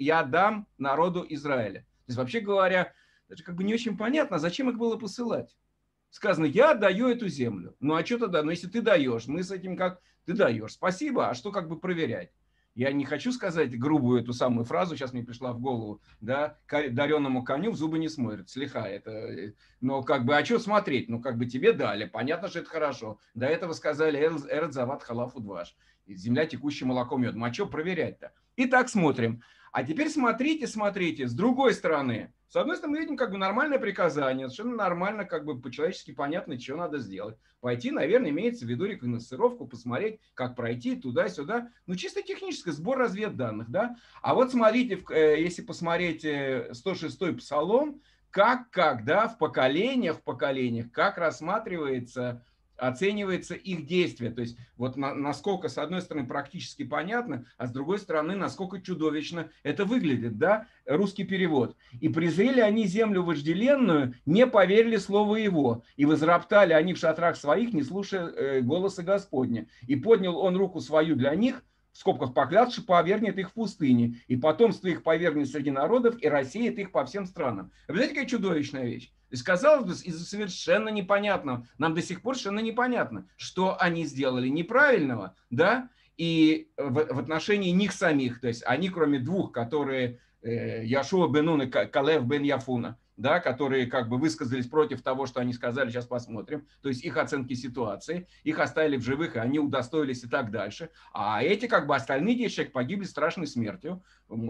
дам народу Израиля. То есть вообще говоря, даже как бы не очень понятно, зачем их было посылать. Сказано, я даю эту землю. Ну а что тогда? Ну если ты даешь, мы с этим как ты даешь. Спасибо, а что как бы проверять? Я не хочу сказать грубую эту самую фразу, сейчас мне пришла в голову, да, дареному коню в зубы не смотрят, слегка это, но как бы, а что смотреть, ну как бы тебе дали, понятно, что это хорошо, до этого сказали эрет зават халафу дваш, земля текущая молоком медом, а что проверять-то? Итак, смотрим. А теперь смотрите, с другой стороны. С одной стороны, мы видим как бы нормальное приказание, совершенно нормально, как бы по-человечески понятно, что надо сделать. Пойти, наверное, имеется в виду рекогносцировку, посмотреть, как пройти туда-сюда. Ну, чисто технический сбор разведданных, да. А вот смотрите, если посмотреть 106-й псалом, как, да, в поколениях, как рассматривается, оценивается их действие. То есть вот насколько, с одной стороны, практически понятно, а с другой стороны, насколько чудовищно это выглядит, да, русский перевод. «И презрели они землю вожделенную, не поверили слову его, и возроптали они в шатрах своих, не слушая голоса Господня. И поднял он руку свою для них, в скобках поклявши, повергнет их в пустыне, и потомство их повергнет среди народов, и рассеет их по всем странам». Вы знаете, какая чудовищная вещь? И казалось бы, из-за совершенно непонятного, нам до сих пор совершенно непонятно, что они сделали неправильного, да, и в отношении них самих, то есть они, кроме двух, которые Яшуа бен Нун и Калев бен Яфуна, да, которые как бы высказались против того, что они сказали, сейчас посмотрим, то есть их оценки ситуации, их оставили в живых, и они удостоились и так дальше, а эти как бы остальные 10 человек погибли страшной смертью.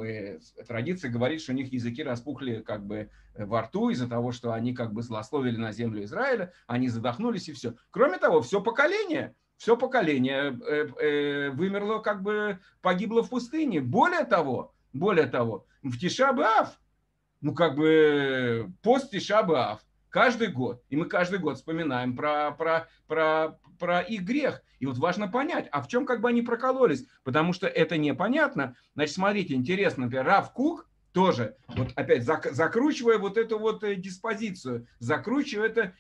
Традиция говорит, что у них языки распухли как бы во рту из-за того, что они как бы злословили на землю Израиля, они задохнулись и все. Кроме того, все поколение вымерло, как бы погибло в пустыне. Более того, в Тиша б'Ав, ну как бы пост Тиша б'Ав, каждый год, и мы каждый год вспоминаем про их грех. И вот важно понять, а в чем как бы они прокололись, потому что это непонятно. Значит, смотрите, интересно, например, Рав Кук тоже, вот опять закручивая вот эту вот диспозицию, закручивая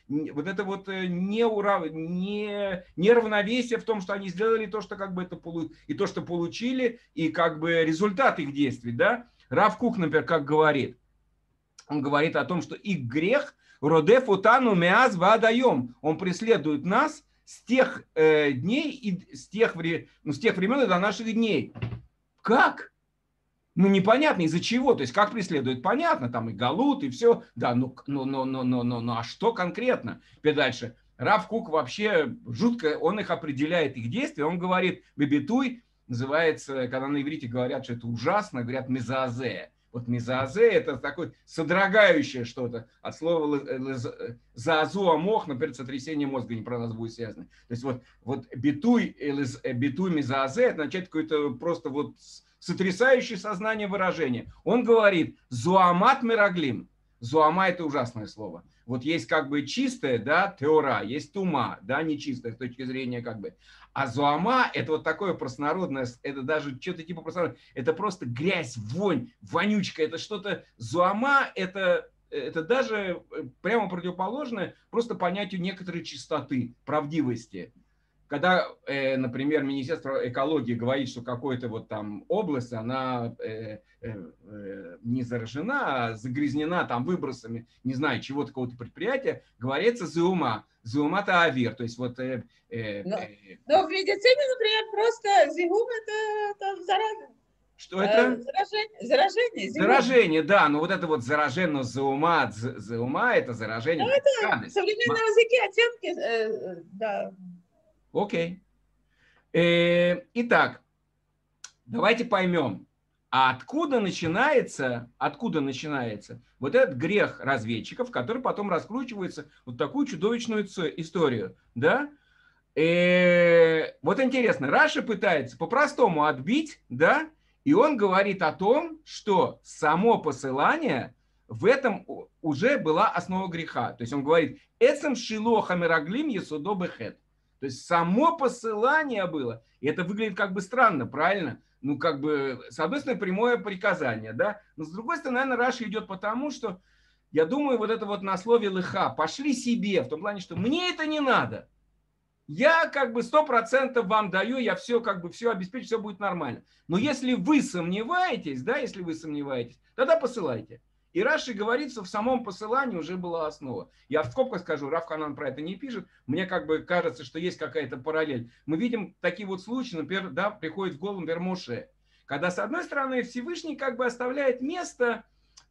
неравновесие в том, что они сделали то, что как бы и то, что получили, и как бы результат их действий, да. Рав Кук, например, как говорит, он говорит о том, что их грех родеф утану меаз вадаем, он преследует нас с тех дней и с тех времен и до наших дней. Как? Ну, непонятно, из-за чего, то есть как преследует, понятно, там и галут, и все, да, а что конкретно? Теперь дальше. Рав Кук вообще жутко, он их определяет, их действия, он говорит, бебитуй, называется, когда на иврите говорят, что это ужасно, говорят мезаазе. Вот мезаазе – это такое содрогающее что-то, от слова заазу амох, например, сотрясение мозга, не про нас будет связано. То есть вот битуй мезаазе – это означает какое-то просто вот сотрясающее сознание выражение. Он говорит «зуамат мираглим». Зуама – это ужасное слово. Вот есть как бы чистое, да, теора, есть тума, да, нечистое с точки зрения как бы. А зуама – это вот такое простонародное, это даже что-то типа простонародное, это просто грязь, вонь, вонючка, это что-то. Зуама – это даже прямо противоположное просто понятию некоторой чистоты, правдивости. Когда, например, Министерство экологии говорит, что какая-то вот там область, она не заражена, а загрязнена там выбросами, не знаю, чего-то, какого-то предприятия, говорится зеума. Зеума-то авир, то есть вот... Но в медицине, например, просто зеум это зараза. Что это? Заражение. Заражение, да, но вот это вот заражение зеума это заражение. Ну, это в современном языке оттенки, да. Окей. Итак, давайте поймем, откуда начинается вот этот грех разведчиков, который потом раскручивается вот такую чудовищную историю, да? Вот интересно, Раши пытается по-простому отбить, да? И он говорит о том, что само посылание в этом уже была основа греха. То есть он говорит, «Эцем шилоха мераглим есудо бехет». То есть само посылание было. И это выглядит как бы странно, правильно? Ну, как бы, с одной стороны, прямое приказание, да? Но с другой стороны, наверное, Раши идет потому, что, я думаю, вот это вот на слове лыха, пошли себе, в том плане, что мне это не надо. Я как бы 100% вам даю, я все как бы все обеспечу, все будет нормально. Но если вы сомневаетесь, да, если вы сомневаетесь, тогда посылайте. И Раши говорит, что в самом посылании уже была основа. Я в скобках скажу, Рав Ханан про это не пишет. Мне как бы кажется, что есть какая-то параллель. Мы видим такие вот случаи, например, да, приходит в голову, например, Моше. Когда, с одной стороны, Всевышний как бы оставляет место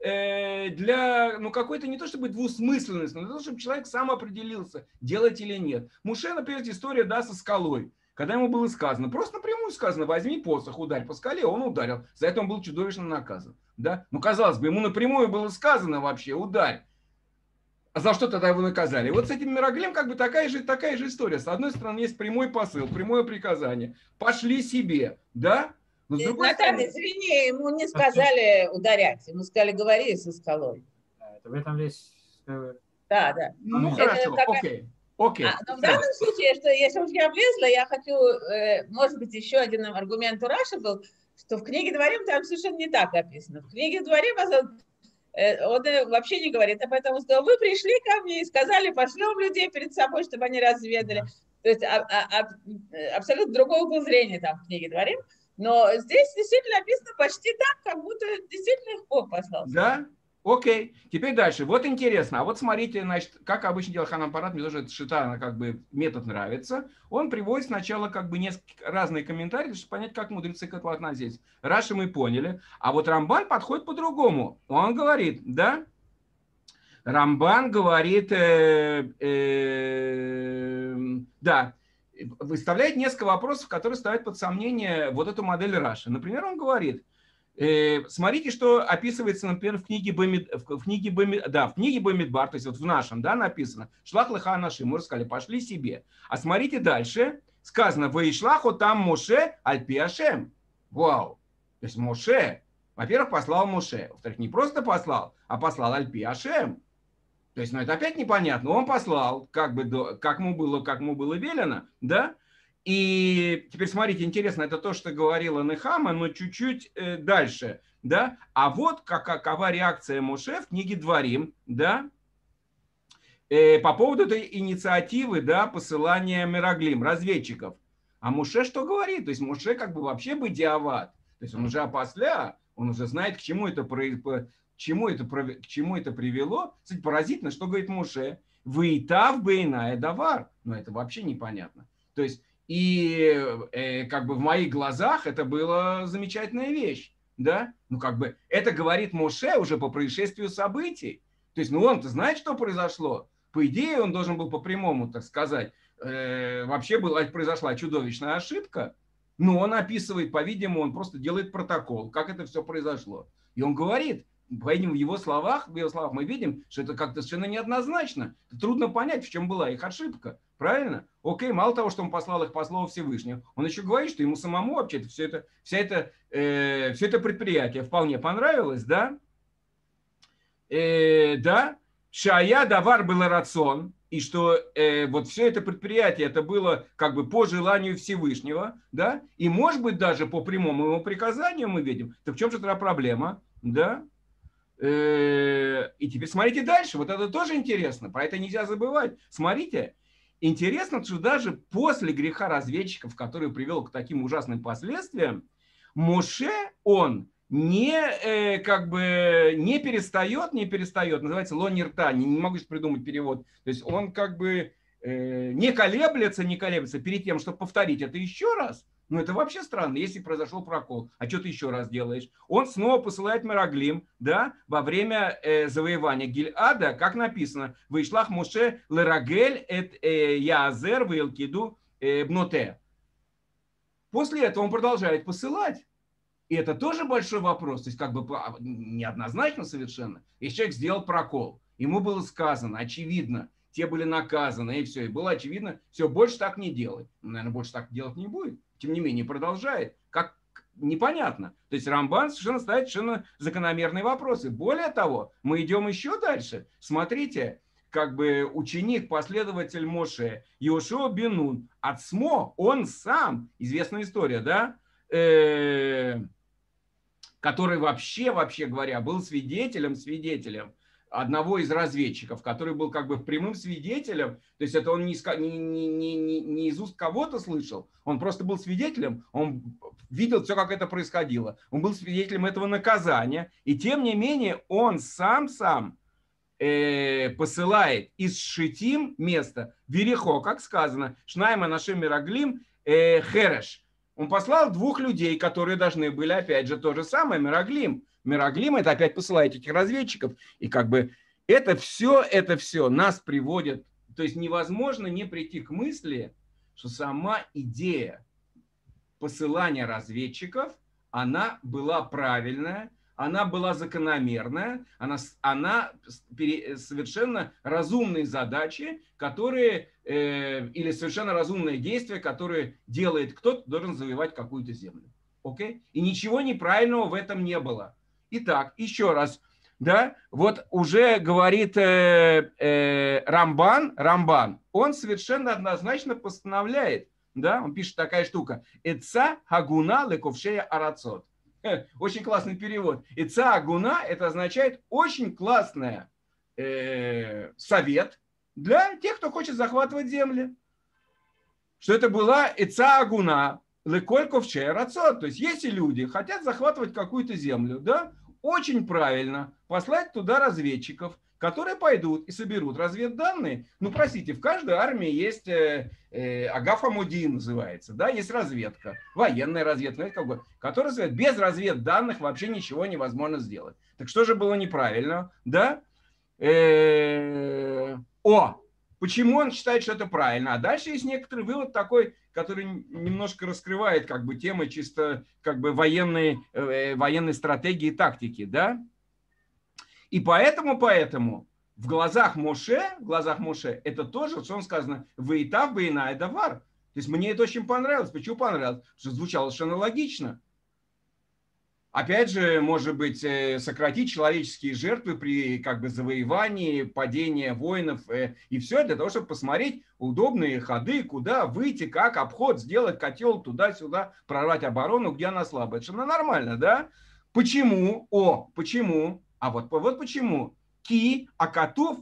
для, ну, какой-то не то чтобы двусмысленности, но для того, чтобы человек сам определился, делать или нет. Моше, например, история, да, со скалой. Когда ему было сказано, просто напрямую сказано, возьми посох, ударь по скале, он ударил. За это он был чудовищно наказан. Да? Ну, казалось бы, ему напрямую было сказано вообще, ударь. А за что тогда его наказали? И вот с этим Мираглем как бы такая же история. С одной стороны, есть прямой посыл, прямое приказание. Пошли себе, да? Но с другой стороны, извини, ему не сказали ударять, ему сказали, говори со скалой. Это в этом весь... Да, да. Ну, хорошо, окей. Окей. Но в данном случае, что если уж я влезла, я хочу, может быть, еще один аргумент у Раши был, что в книге Дворим там совершенно не так написано. В книге Дворим он вообще не говорит об этом. Он сказал, вы пришли ко мне и сказали, пошлем людей перед собой, чтобы они разведали. То есть абсолютно другого был зрения там в книге Дворим. Но здесь действительно написано почти так, как будто действительно их Бог послал. Да? Окей. Теперь дальше. Вот интересно. А вот смотрите, значит, как обычно делает Ханан Парат, мне тоже этот шита, как бы метод нравится. Он приводит сначала как бы несколько разные комментарии, чтобы понять, как мудрецы к этому относились. Раши мы поняли. А вот Рамбан подходит по-другому. Он говорит, да? Рамбан говорит, да, выставляет несколько вопросов, которые ставят под сомнение вот эту модель Раши. Например, он говорит, смотрите, что описывается, например, в книге Бамидбар, то есть вот в нашем, да, написано, шлах лыха наши, мы сказали, пошли себе. А смотрите дальше, сказано, ваишлаху там Моше альпи Ашем. Вау. То есть Моше, во-первых, послал Моше, во-вторых, не просто послал, а послал альпи Ашем. То есть, ну, это опять непонятно. Он послал, как ему было велено, да? И теперь смотрите, интересно, это то, что говорила Нехама, но чуть-чуть дальше, да? А вот какова реакция Моше в книге Дворим, да? По поводу этой инициативы, да, посылания Мираглим, разведчиков. А Моше что говорит? То есть Моше как бы вообще бедиават. То есть он уже опосля, он уже знает, к чему это привело. Кстати, поразительно, что говорит Моше. Вейтав бейная давар. Но это вообще непонятно. То есть, и как бы в моих глазах это была замечательная вещь. Да? Ну, как бы это говорит Моше уже по происшествию событий. То есть, ну, он-то знает, что произошло. По идее, он должен был по прямому, так сказать, вообще произошла чудовищная ошибка. Но он описывает, по-видимому, он просто делает протокол, как это все произошло. И он говорит, в его словах мы видим, что это как-то совершенно неоднозначно. Трудно понять, в чем была их ошибка. Правильно? Окей, мало того, что он послал их по слову Всевышнего, он еще говорит, что ему самому вообще все это предприятие вполне понравилось, да? Да? Шая давар был рацион, и что вот все это предприятие, это было как бы по желанию Всевышнего, да? И может быть даже по прямому его приказанию мы видим. Так в чем же тогда проблема, да? И теперь смотрите дальше, вот это тоже интересно, про это нельзя забывать. Смотрите, интересно, что даже после греха разведчиков, который привел к таким ужасным последствиям, Моше, он не перестает, называется лонирта, не могу сейчас придумать перевод, то есть он как бы не колеблется перед тем, чтобы повторить это еще раз. Ну, это вообще странно, если произошел прокол. А что ты еще раз делаешь? Он снова посылает Мираглим, да, во время завоевания Гильада, как написано, «Вейшлах Моше лерагель эт Яазер вейлкиду бноте. После этого он продолжает посылать. И это тоже большой вопрос. То есть как бы неоднозначно совершенно. Если человек сделал прокол, ему было сказано, очевидно, те были наказаны, и все. И было очевидно, все, больше так не делай. Наверное, больше так делать не будет. Тем не менее, продолжает. Как непонятно. То есть Рамбан совершенно ставит совершенно закономерные вопросы. Более того, мы идем еще дальше. Смотрите, как бы ученик, последователь Моше, Йошуа бен Нун, Ацмо, он сам, известная история, да, который вообще говоря, был свидетелем одного из разведчиков, который был как бы прямым свидетелем, то есть это он не из уст кого-то слышал, он просто был свидетелем, он видел все, как это происходило, он был свидетелем этого наказания, и тем не менее он сам посылает из Шитим место, Верехо, как сказано, Шнайма нашим Мираглим Хереш. Он послал 2 людей, которые должны были, опять же, то же самое, Мираглим. Мираглим — это опять посылает этих разведчиков. И как бы это все нас приводит. То есть невозможно не прийти к мысли, что сама идея посылания разведчиков, она была правильная, она была закономерная, она совершенно разумные задачи, которые, или совершенно разумные действия, которые делает кто-то, должен завоевать какую-то землю. Окей? И ничего неправильного в этом не было. Итак, еще раз, да, вот уже говорит Рамбан, он совершенно однозначно постановляет, да, он пишет такая штука, «Эца хагуна лековшея арацот». Очень классный перевод. «Эца агуна» это означает очень классный совет для тех, кто хочет захватывать земли. Что это была «Эца агуна леколь ковшея арацот». То есть если люди хотят захватывать какую-то землю, да, очень правильно послать туда разведчиков, которые пойдут и соберут разведданные. Ну, простите, в каждой армии есть Агаф Амудин называется, да, есть разведка, военная разведка, которая без разведданных вообще ничего невозможно сделать. Так что же было неправильно, да? Почему он считает, что это правильно? А дальше есть некоторый вывод такой, который немножко раскрывает как бы темы чисто как бы военной стратегии и тактики, да? И поэтому в глазах Моше это тоже, что он сказано, «Вейтав бейнай давар». То есть мне это очень понравилось. Почему понравилось? Потому что звучало совершенно логично. Опять же, может быть, сократить человеческие жертвы при как бы завоевании, падении воинов и все для того, чтобы посмотреть удобные ходы, куда выйти, как обход сделать, котел туда-сюда, прорвать оборону, где она слабая. Это же нормально, да? Почему? Почему? А вот почему. Ки акатув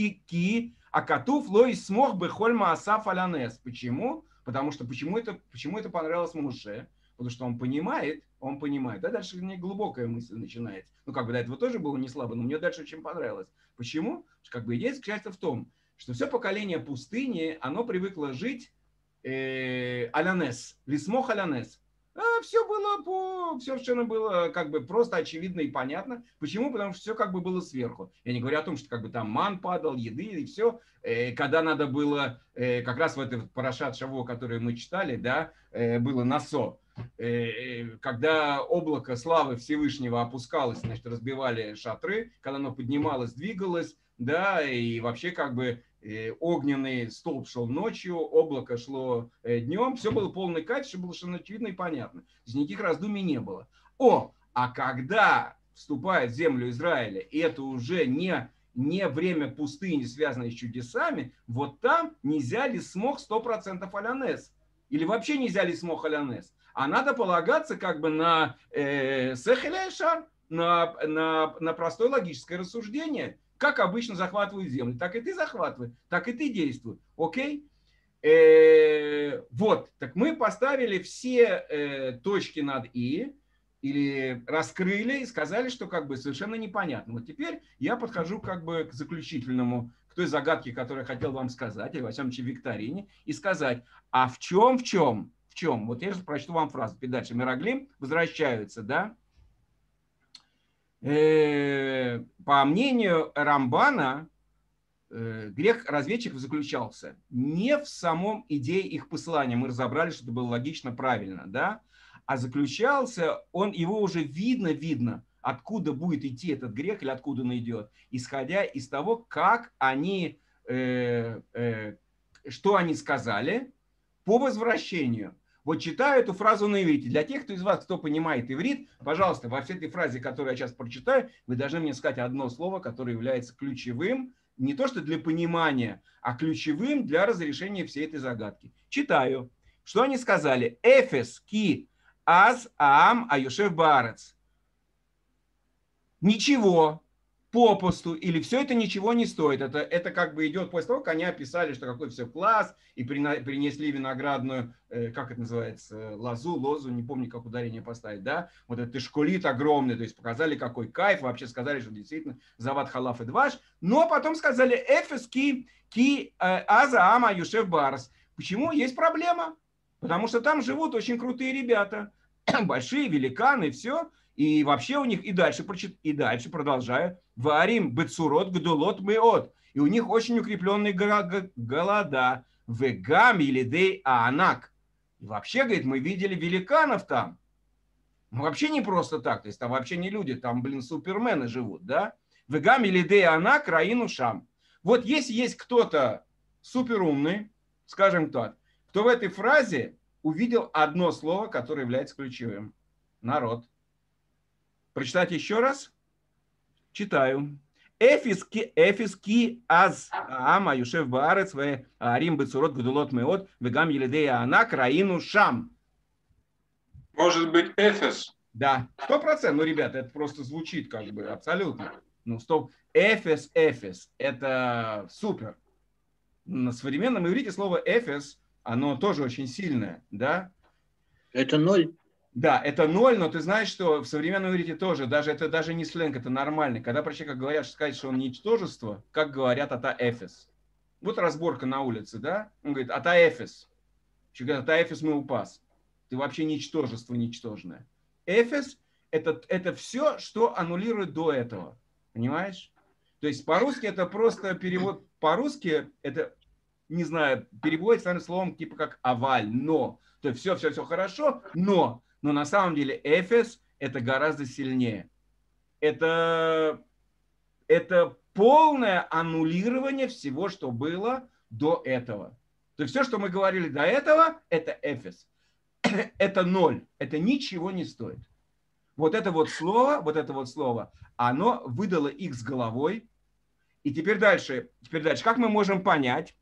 лой смог бы хольма асаф алянес. Почему? Потому что почему это понравилось Моше? Потому что он понимает, да, дальше не глубокая мысль начинается. Ну, как бы до этого тоже было не слабо, но мне дальше очень понравилось. Почему? Потому что как бы идея заключается в том, что все поколение пустыни, оно привыкло жить алянес, лисмох алянес. Все совершенно было как бы просто очевидно и понятно. Почему? Потому что все как бы было сверху. Я не говорю о том, что как бы там ман падал, еды и все. Когда надо было, как раз в этой парашат Шаво, которую мы читали, да, было насо. Когда облако славы Всевышнего опускалось, значит, разбивали шатры, когда оно поднималось, двигалось, да, и вообще как бы огненный столб шел ночью, облако шло днем, все было полный кайф, все было совершенно очевидно и понятно. То есть никаких раздумий не было. А когда вступает в землю Израиля, и это уже не время пустыни, связанное с чудесами, вот там нельзя ли смог 100% алянес. Или вообще нельзя ли смог алянес. А надо полагаться как бы на сехеляшар, на простое логическое рассуждение. Как обычно захватывают землю, так и ты захватывай, так и ты действуй. Окей? Вот, так мы поставили все точки над «и», или раскрыли и сказали, что как бы совершенно непонятно. Вот теперь я подхожу как бы к заключительному, к той загадке, которую я хотел вам сказать, или во всяком случае викторине, и сказать, а в чем? Вот я же прочту вам фразу. Дальше Мираглим возвращаются, да? По мнению Рамбана, грех разведчиков заключался не в самом идее их послания, мы разобрали, что это было логично, правильно, да, а заключался он, его уже видно, откуда будет идти этот грех или откуда он идет, исходя из того, как они, что они сказали по возвращению. Вот читаю эту фразу на иврите. Для тех, кто из вас, кто понимает иврит, пожалуйста, во всей этой фразе, которую я сейчас прочитаю, вы должны мне сказать одно слово, которое является ключевым, не то что для понимания, а ключевым для разрешения всей этой загадки. Читаю. Что они сказали? Эфес ки аз аам аюшев баарец. Ничего, попусту, или все это ничего не стоит. Это как бы идет после того, как они описали, что какой все класс, и принесли виноградную, как это называется, лозу, не помню, как ударение поставить, да, вот этот эшколит огромный, то есть показали, какой кайф, вообще сказали, что действительно завод халаф и дваш, но потом сказали эфес ки аза ама юшев барс. Почему? Есть проблема, потому что там живут очень крутые ребята, большие великаны, все. И вообще у них, и дальше продолжаю, варим бецурот гдулот меот. И у них очень укрепленные голода. Вегам илидей аанак. И вообще, говорит, мы видели великанов там. Ну, вообще не просто так. То есть там вообще не люди, там, супермены живут, да? Вегам илидей аанак раину шам. Вот если есть кто-то суперумный, скажем так, кто в этой фразе увидел одно слово, которое является ключевым. Народ. Прочитать еще раз? Читаю. Эфис ки аз аама юшев баарец ве арим бецурот гдулот меот вегам елидея анак раину шам. Может быть, Эфес? Да, 100%. Ну, ребята, это просто звучит как бы абсолютно. Ну, стоп. Эфес, это супер. На современном иврите слово эфес, оно тоже очень сильное, да? Это 0. Да, это 0, но ты знаешь, что в современном иврите тоже, это даже не сленг, это нормально. Когда про человека говорят, сказать, что он ничтожество, как говорят ата эфес. Вот разборка на улице, да? Он говорит, ата эфес. Человек говорит, ата эфес мы упас. Ты вообще ничтожество ничтожное. Эфес это все, что аннулирует до этого. Понимаешь? То есть по-русски это просто перевод. По-русски это, не знаю, переводится, наверное, словом типа как аваль, но. То есть все хорошо, но на самом деле эфес это гораздо сильнее. Это полное аннулирование всего, что было до этого. То есть все, что мы говорили до этого, это эфес. Это 0. Это ничего не стоит. Вот это вот слово, оно выдало их с головой. И теперь дальше. Как мы можем понять?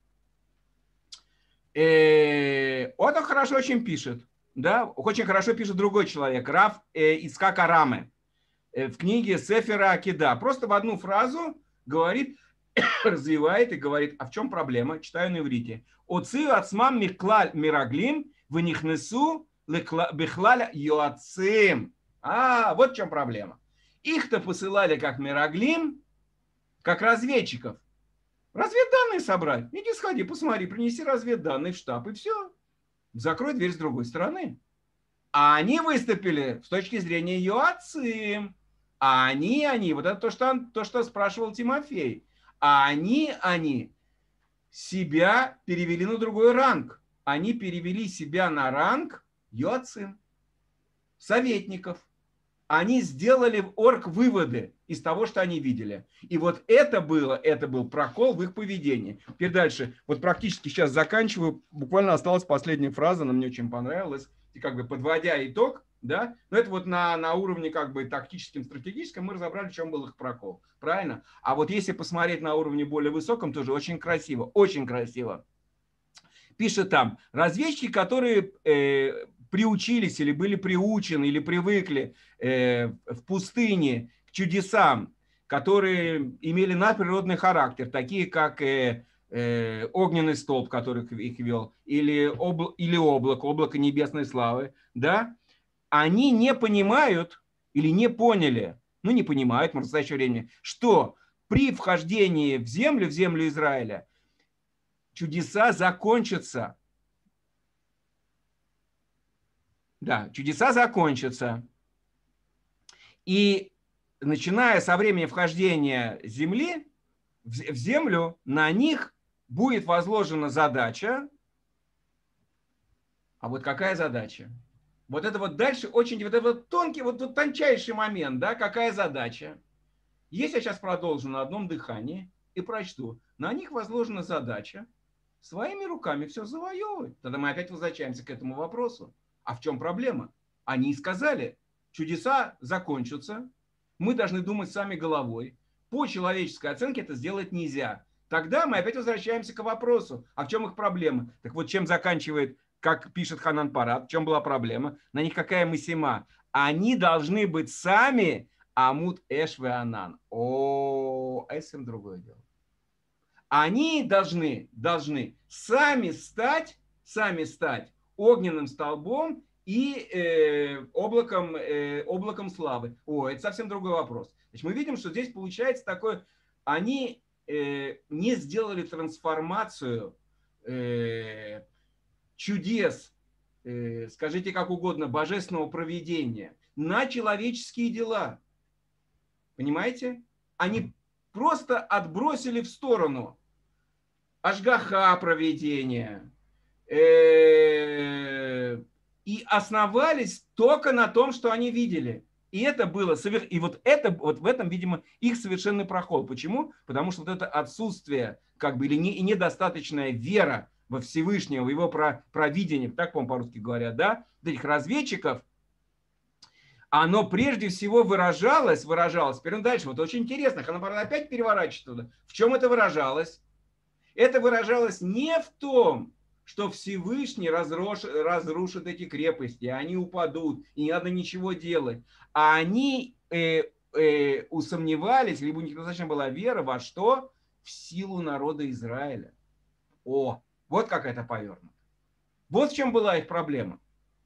Он хорошо очень пишет. Да? Очень хорошо пишет другой человек, Рав Ицхак Араме, в книге Сефера Акида. Просто в одну фразу говорит, развивает и говорит, а в чем проблема? Читаю на иврите. Оцию ацмам михклаль мираглим венихнесу бихлаля йоацим. Вот в чем проблема. Их-то посылали как мираглим, как разведчиков. Разведданные собрать. Иди сходи, посмотри, принеси разведданные в штаб, и все. Закрой дверь с другой стороны. А они выступили с точки зрения йоацим. А они, вот это то, что спрашивал Тимофей. А они себя перевели на другой ранг. Они перевели себя на ранг йоацим, советников. Они сделали орг-выводы из того, что они видели. И вот это был прокол в их поведении. Теперь дальше. Вот практически сейчас заканчиваю. Буквально осталась последняя фраза, она мне очень понравилась. И как бы подводя итог, да, но это вот на уровне как бы тактическим, стратегическом мы разобрали, в чем был их прокол. Правильно? А вот если посмотреть на уровне более высоком, тоже очень красиво. Очень красиво. Пишет там, разведчики, которые приучились или были приучены, или привыкли в пустыне к чудесам, которые имели надприродный характер, такие как огненный столб, который их вел, или облако небесной славы, да, они не понимают или не поняли, не понимают в настоящее время, что при вхождении в землю Израиля, чудеса закончатся. Да, чудеса закончатся. И начиная со времени вхождения земли в землю, на них будет возложена задача. А вот какая задача? Вот это вот дальше очень, вот это вот тонкий, вот тончайший момент, да, какая задача? Если я сейчас продолжу на одном дыхании и прочту, на них возложена задача своими руками все завоевывать. Тогда мы опять возвращаемся к этому вопросу. А в чем проблема? Они сказали, чудеса закончатся, мы должны думать сами головой. По человеческой оценке это сделать нельзя. Тогда мы опять возвращаемся к вопросу, а в чем их проблема? Так вот, чем заканчивает, как пишет Ханан Парат, в чем была проблема? На них какая мысима? Они должны быть сами Амут Эш Веанан. О, это совсем другое дело. Они должны сами стать огненным столбом и облаком славы. О, это совсем другой вопрос. Значит, мы видим, что здесь получается такое, они не сделали трансформацию чудес, скажите как угодно, божественного провидения на человеческие дела. Понимаете? Они просто отбросили в сторону ашгаха провидения и основались только на том, что они видели. И это было, и вот в этом, видимо, их совершенный проход. Почему? Потому что вот это отсутствие, как бы, или недостаточная вера во Всевышнего, в его провидение, так, по-моему, по-русски говорят, да, этих разведчиков, оно прежде всего выражалось, теперь дальше, вот очень интересно, она опять переворачивает туда. В чем это выражалось? Это выражалось не в том, что Всевышний разрушит эти крепости, они упадут, и не надо ничего делать. А они усомневались, либо у них достаточно была вера во что? В силу народа Израиля. О, вот как это повернуто. Вот в чем была их проблема.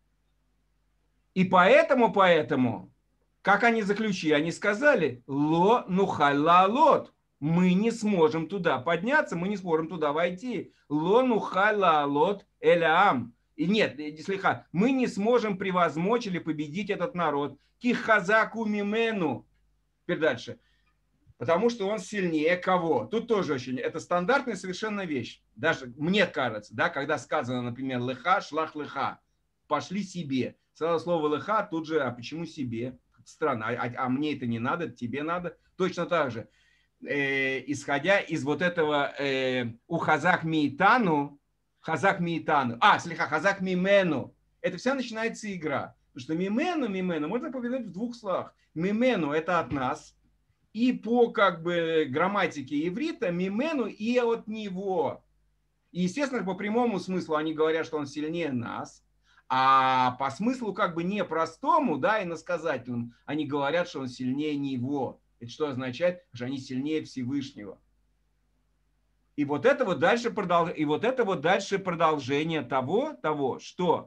И поэтому, как они заключили, они сказали, ло нухаль лаалот, мы не сможем туда подняться, мы не сможем туда войти. Ло нухаль лаалот элям. И нет, слегка, мы не сможем превозмочь или победить этот народ. Кихазаку мимену. Теперь дальше. Потому что он сильнее кого? Тут тоже очень, это стандартная совершенно вещь. Даже мне кажется, да, когда сказано, например, леха, шлах леха, пошли себе. Сразу слово леха, тут же, а почему себе? Странно, а мне это не надо, тебе надо. Точно так же. Исходя из вот этого у хазак миитану, хазак мимену, это вся начинается игра. Потому что мимену можно поведать в двух словах. Мимену это от нас, и по как бы грамматике иврита мимену и от него. И, естественно, по прямому смыслу они говорят, что он сильнее нас, а по смыслу как бы непростому, да, иносказательному, они говорят, что он сильнее него. Это что означает? Что они сильнее Всевышнего. И вот это вот дальше, продолжение того, что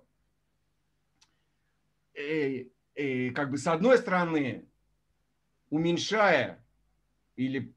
как бы с одной стороны, уменьшая или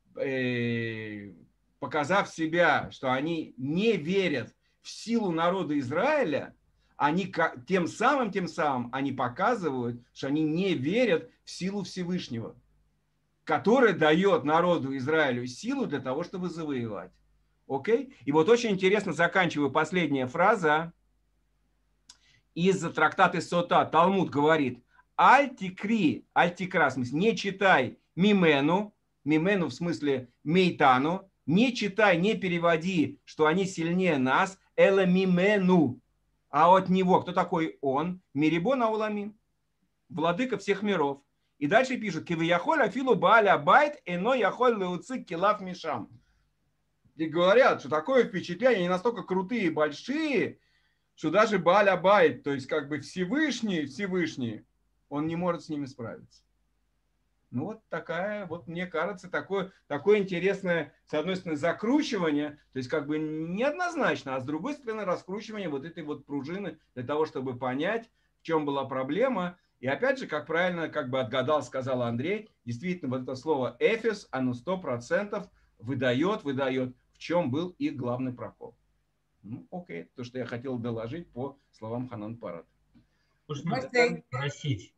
показав себя, что они не верят в силу народа Израиля, они тем самым они показывают, что они не верят в силу Всевышнего, который дает народу Израилю силу для того, чтобы завоевать. Окей? И вот очень интересно, заканчиваю, последняя фраза из трактата Сота. Талмуд говорит, альтикра, в смысле, не читай мимену в смысле мейтану, не читай, не переводи, что они сильнее нас, эла мимену, а от него, кто такой он? Мирибон ауламин, владыка всех миров. И дальше пишут, кивияхоль афилу бааля байт, эно яхоль леуцик килав мишам. И говорят, что такое впечатление, они настолько крутые и большие, что даже бааля байт, то есть как бы Всевышний, он не может с ними справиться. Ну вот такая, вот мне кажется, такое интересное, с одной стороны, закручивание, то есть как бы неоднозначно, а с другой стороны, раскручивание вот этой вот пружины для того, чтобы понять, в чем была проблема. И опять же, как правильно как бы отгадал, сказал Андрей, действительно, вот это слово «эфес», оно 100% выдает, в чем был их главный прокол. Ну, окей, то, что я хотел доложить по словам Ханан Парат. Можно спросить?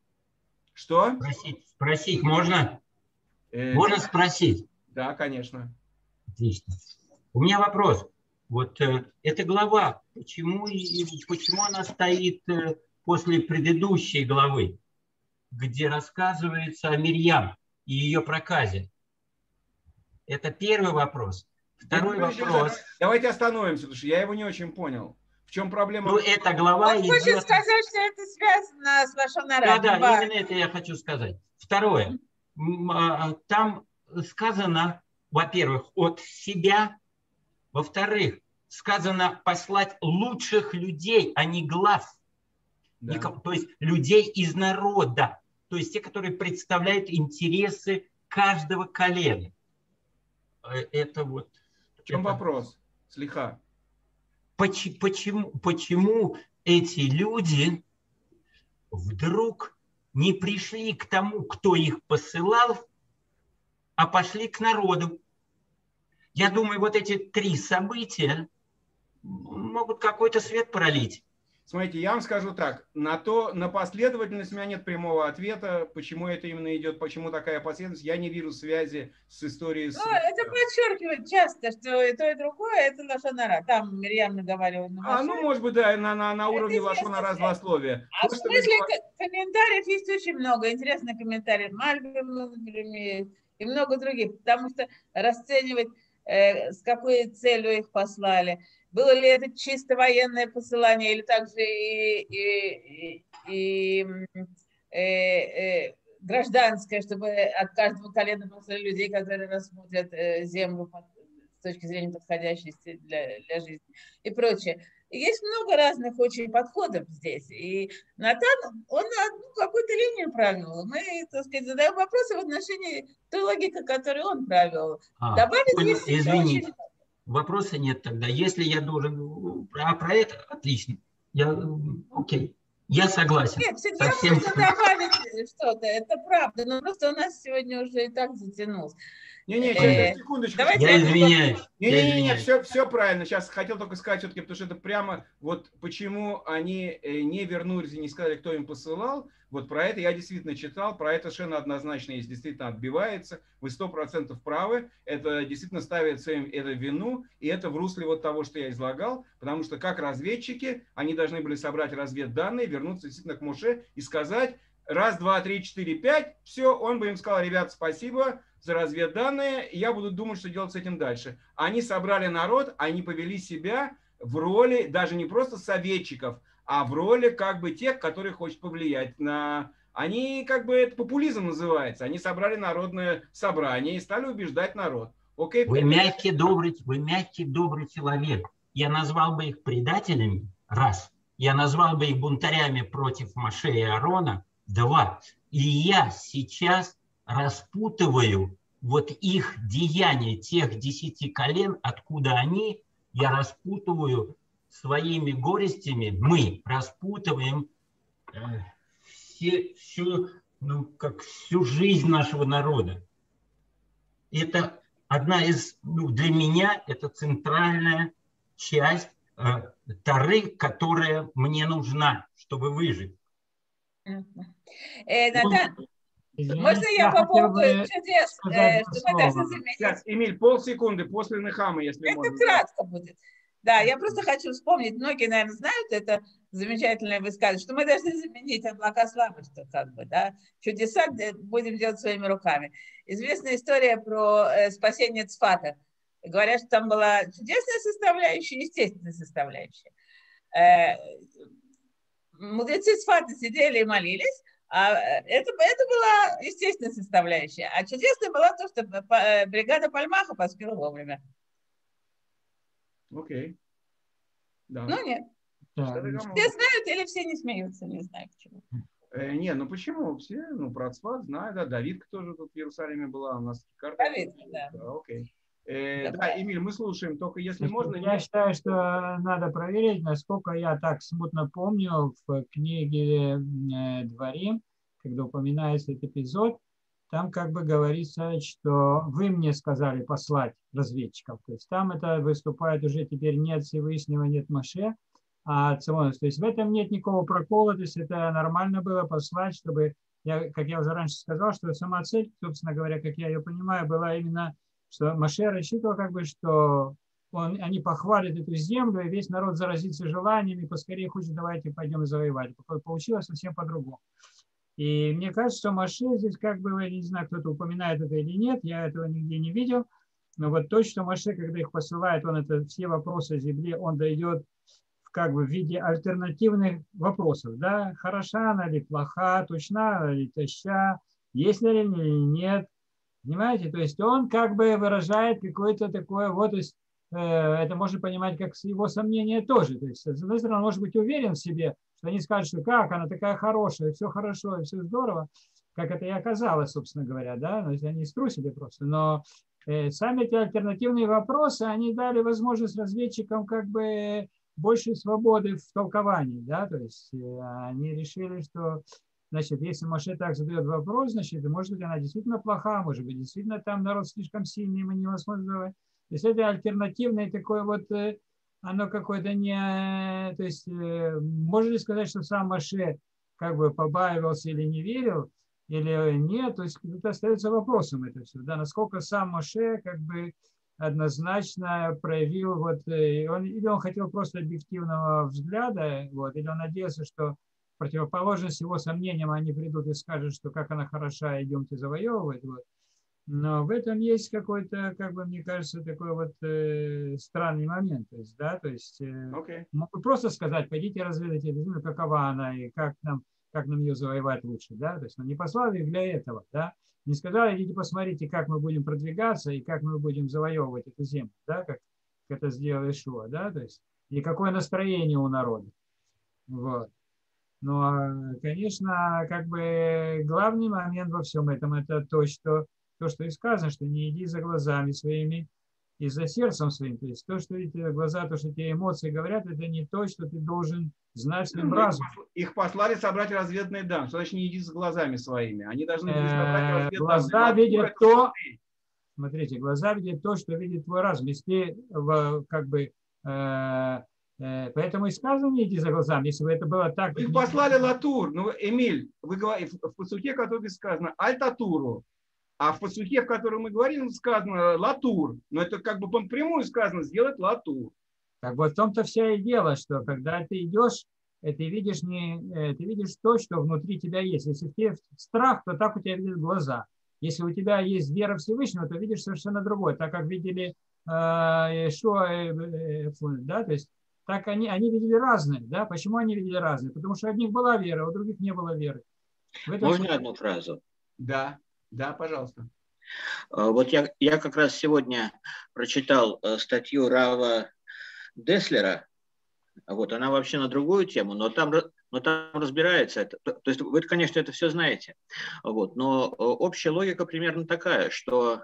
Что? Спросить можно? Можно спросить? Да, конечно. Отлично. У меня вопрос. Вот эта глава, почему она стоит после предыдущей главы, где рассказывается о Мирьям и ее проказе? Это первый вопрос. Второй вопрос. Давайте остановимся, потому что я его не очень понял. В чем проблема? Ну, эта глава Он хочет сказать, что это связано с Лашон ара. Да, именно это я хочу сказать. Второе. Там сказано, во-первых, от себя. Во-вторых, сказано послать лучших людей, а не глав. Да. То есть людей из народа. То есть те, которые представляют интересы каждого колена. Это вот. В чем вопрос, слиха? Почему эти люди вдруг не пришли к тому, кто их посылал, а пошли к народу? Я думаю, вот эти три события могут какой-то свет пролить. Смотрите, я вам скажу так, на последовательность у меня нет прямого ответа, почему это именно идет, почему такая последовательность, я не вижу связи с историей. Это подчеркивает часто, что и то, и другое, это Лашон ара. Там Мирьям наговаривала на Моше. Ну, может быть, да, на уровне Лашон ара злословия. А в смысле комментариев есть очень много, интересных комментариев, Мальбима, например, и много других, потому что расценивать, с какой целью их послали. Было ли это чисто военное посылание или также и гражданское, чтобы от каждого колена послали людей, которые рассмотрят землю с точки зрения подходящей для жизни и прочее. И есть много разных очень подходов здесь. И Натан, он одну какую-то линию провел. Мы, так сказать, задаем вопросы в отношении той логики, которую он провел. Добавить есть извините. Очень... Вопроса нет тогда. Если я должен про это, отлично. Окей. Я согласен. Нет, всегда можно добавить что-то. Это правда. Но просто у нас сегодня уже и так затянулось. Не-не, секундочку. Я извиняюсь. Не-не-не, все правильно. Сейчас хотел только сказать все-таки, потому что это прямо вот почему они не вернулись и не сказали, кто им посылал. Вот про это я действительно читал, про это совершенно однозначно есть, действительно отбивается. Вы 100% правы, это действительно ставится им это вину, и это в русле вот того, что я излагал, потому что как разведчики, они должны были собрать разведданные, вернуться действительно к Моше и сказать, 1, 2, 3, 4, 5, все, он бы им сказал, ребят, спасибо за разведданные, и я буду думать, что делать с этим дальше. Они собрали народ, они повели себя в роли даже не просто советчиков, а в роли как бы тех, которые хочет повлиять на... Они как бы, это популизм называется, они собрали народное собрание и стали убеждать народ. Окей? Вы мягкий, добрый человек. Я назвал бы их предателями, раз. Я назвал бы их бунтарями против Моше и Аарона, два. И я сейчас распутываю вот их деяния, тех 10 колен, откуда они, я распутываю своими горестями, мы распутываем всю жизнь нашего народа. Это одна из, для меня, это центральная часть Торы, которая мне нужна, чтобы выжить. Натан, можно я по поводу чудес, что мы должны заметить? Сейчас, Эмиль, полсекунды после Нехамы, если это можно. Это кратко будет. Да, я просто хочу вспомнить, многие, наверное, знают это замечательное высказывание, что мы должны заменить облака славы, что как бы, да, чудеса будем делать своими руками. Известная история про спасение Цфата. Говорят, что там была чудесная составляющая, естественная составляющая. Мудрецы Цфата сидели и молились, а это была естественная составляющая. А чудесная была то, что бригада Пальмаха поспела вовремя. Окей. Да. Ну нет. Да. Все знают или все не смеются, не знаю почему. Не, ну почему? Все, про Цфат знают, да, Давидка тоже тут в Иерусалиме была, у нас карта. Давидка, да. Окей. Да, Эмиль, мы слушаем, только если можно... Я считаю, что надо проверить, насколько я так смутно помню, в книге Дворим, когда упоминается этот эпизод, там как бы говорится, что вы мне сказали послать разведчиков. То есть там это выступает уже теперь не от Всевышнего, нет Моше, а от самого. То есть в этом нет никакого прокола, то есть это нормально было послать, чтобы, как я уже раньше сказал, что сама цель, собственно говоря, как я ее понимаю, была именно что Моше рассчитывал, как бы, что они похвалят эту землю, и весь народ заразится желаниями, поскорее хочет, давайте пойдем завоевать. Получилось совсем по-другому. И мне кажется, что Моше здесь, как бы, я не знаю, кто-то упоминает это или нет, я этого нигде не видел, но вот точно Моше, когда их посылает, он это все вопросы о земле, он дает как бы в виде альтернативных вопросов, да, хороша она или плоха, точна она или тоща, есть ли или нет, понимаете, то есть он как бы выражает какое-то такое, вот, то есть, это можно понимать как его сомнение тоже, то есть, с одной стороны, он может быть уверен в себе, что они скажут, что как, она такая хорошая, все хорошо, и все здорово, как это и оказалось, собственно говоря, да, то есть они струсили просто, но сами эти альтернативные вопросы, они дали возможность разведчикам как бы большей свободы в толковании, да, то есть они решили, что, значит, если Моше так задает вопрос, значит, может быть, она действительно плоха, может быть, действительно там народ слишком сильный, мы невозможно. То есть это альтернативное такое вот, оно какое-то не, то есть можно ли сказать, что сам Моше как бы побаивался или не верил, или нет, то есть это остается вопросом это все, да, насколько сам Моше как бы однозначно проявил, вот, или он хотел просто объективного взгляда, вот, или он надеялся, что противоположность его сомнениям они придут и скажут, что как она хороша, идемте завоевывать. Вот. Но в этом есть какой-то, как бы, мне кажется, такой вот странный момент. То есть, да, то есть могут просто сказать, пойдите разведайте эту землю, какова она и как нам ее завоевать лучше. Да? То есть он не послал их для этого, да. Не сказали, идите посмотрите, как мы будем продвигаться и как мы будем завоевывать эту землю, да, как это сделал Иешуа, да, то есть, и какое настроение у народа. Вот. Но, конечно, как бы главный момент во всем этом это то, что и сказано, что не иди за глазами своими и за сердцем своим. То есть то, что эти глаза, то, что эти эмоции говорят, это не то, что ты должен знать своим разумом. Их послали собрать разведные данные. Что значит не иди за глазами своими? Они должны были собрать разведные данные. Глаза видят то, смотрите, глаза видят то, что видит твой разум. Если как бы поэтому и сказано не иди за глазами, если бы это было так. Их послали латур. Ну, Эмиль, вы говорите, в пасухе, который сказано аль-татуру, а в пасухе, в котором мы говорим, сказано латур. Но это как бы напрямую сказано сделать латур. Так вот в том-то вся и дело, что когда ты идешь, ты видишь то, что внутри тебя есть. Если у тебя страх, то так у тебя видят глаза. Если у тебя есть вера Всевышнего, то видишь совершенно другое. Так как видели Иешуа, да, то есть так они видели разные. Да? Почему они видели разные? Потому что у одних была вера, а у других не было веры. Можно одну фразу? Да, пожалуйста. Вот я как раз сегодня прочитал статью Рава Деслера. Вот, она вообще на другую тему, но там разбирается это. То есть вы, конечно, это все знаете. Вот, но общая логика примерно такая, что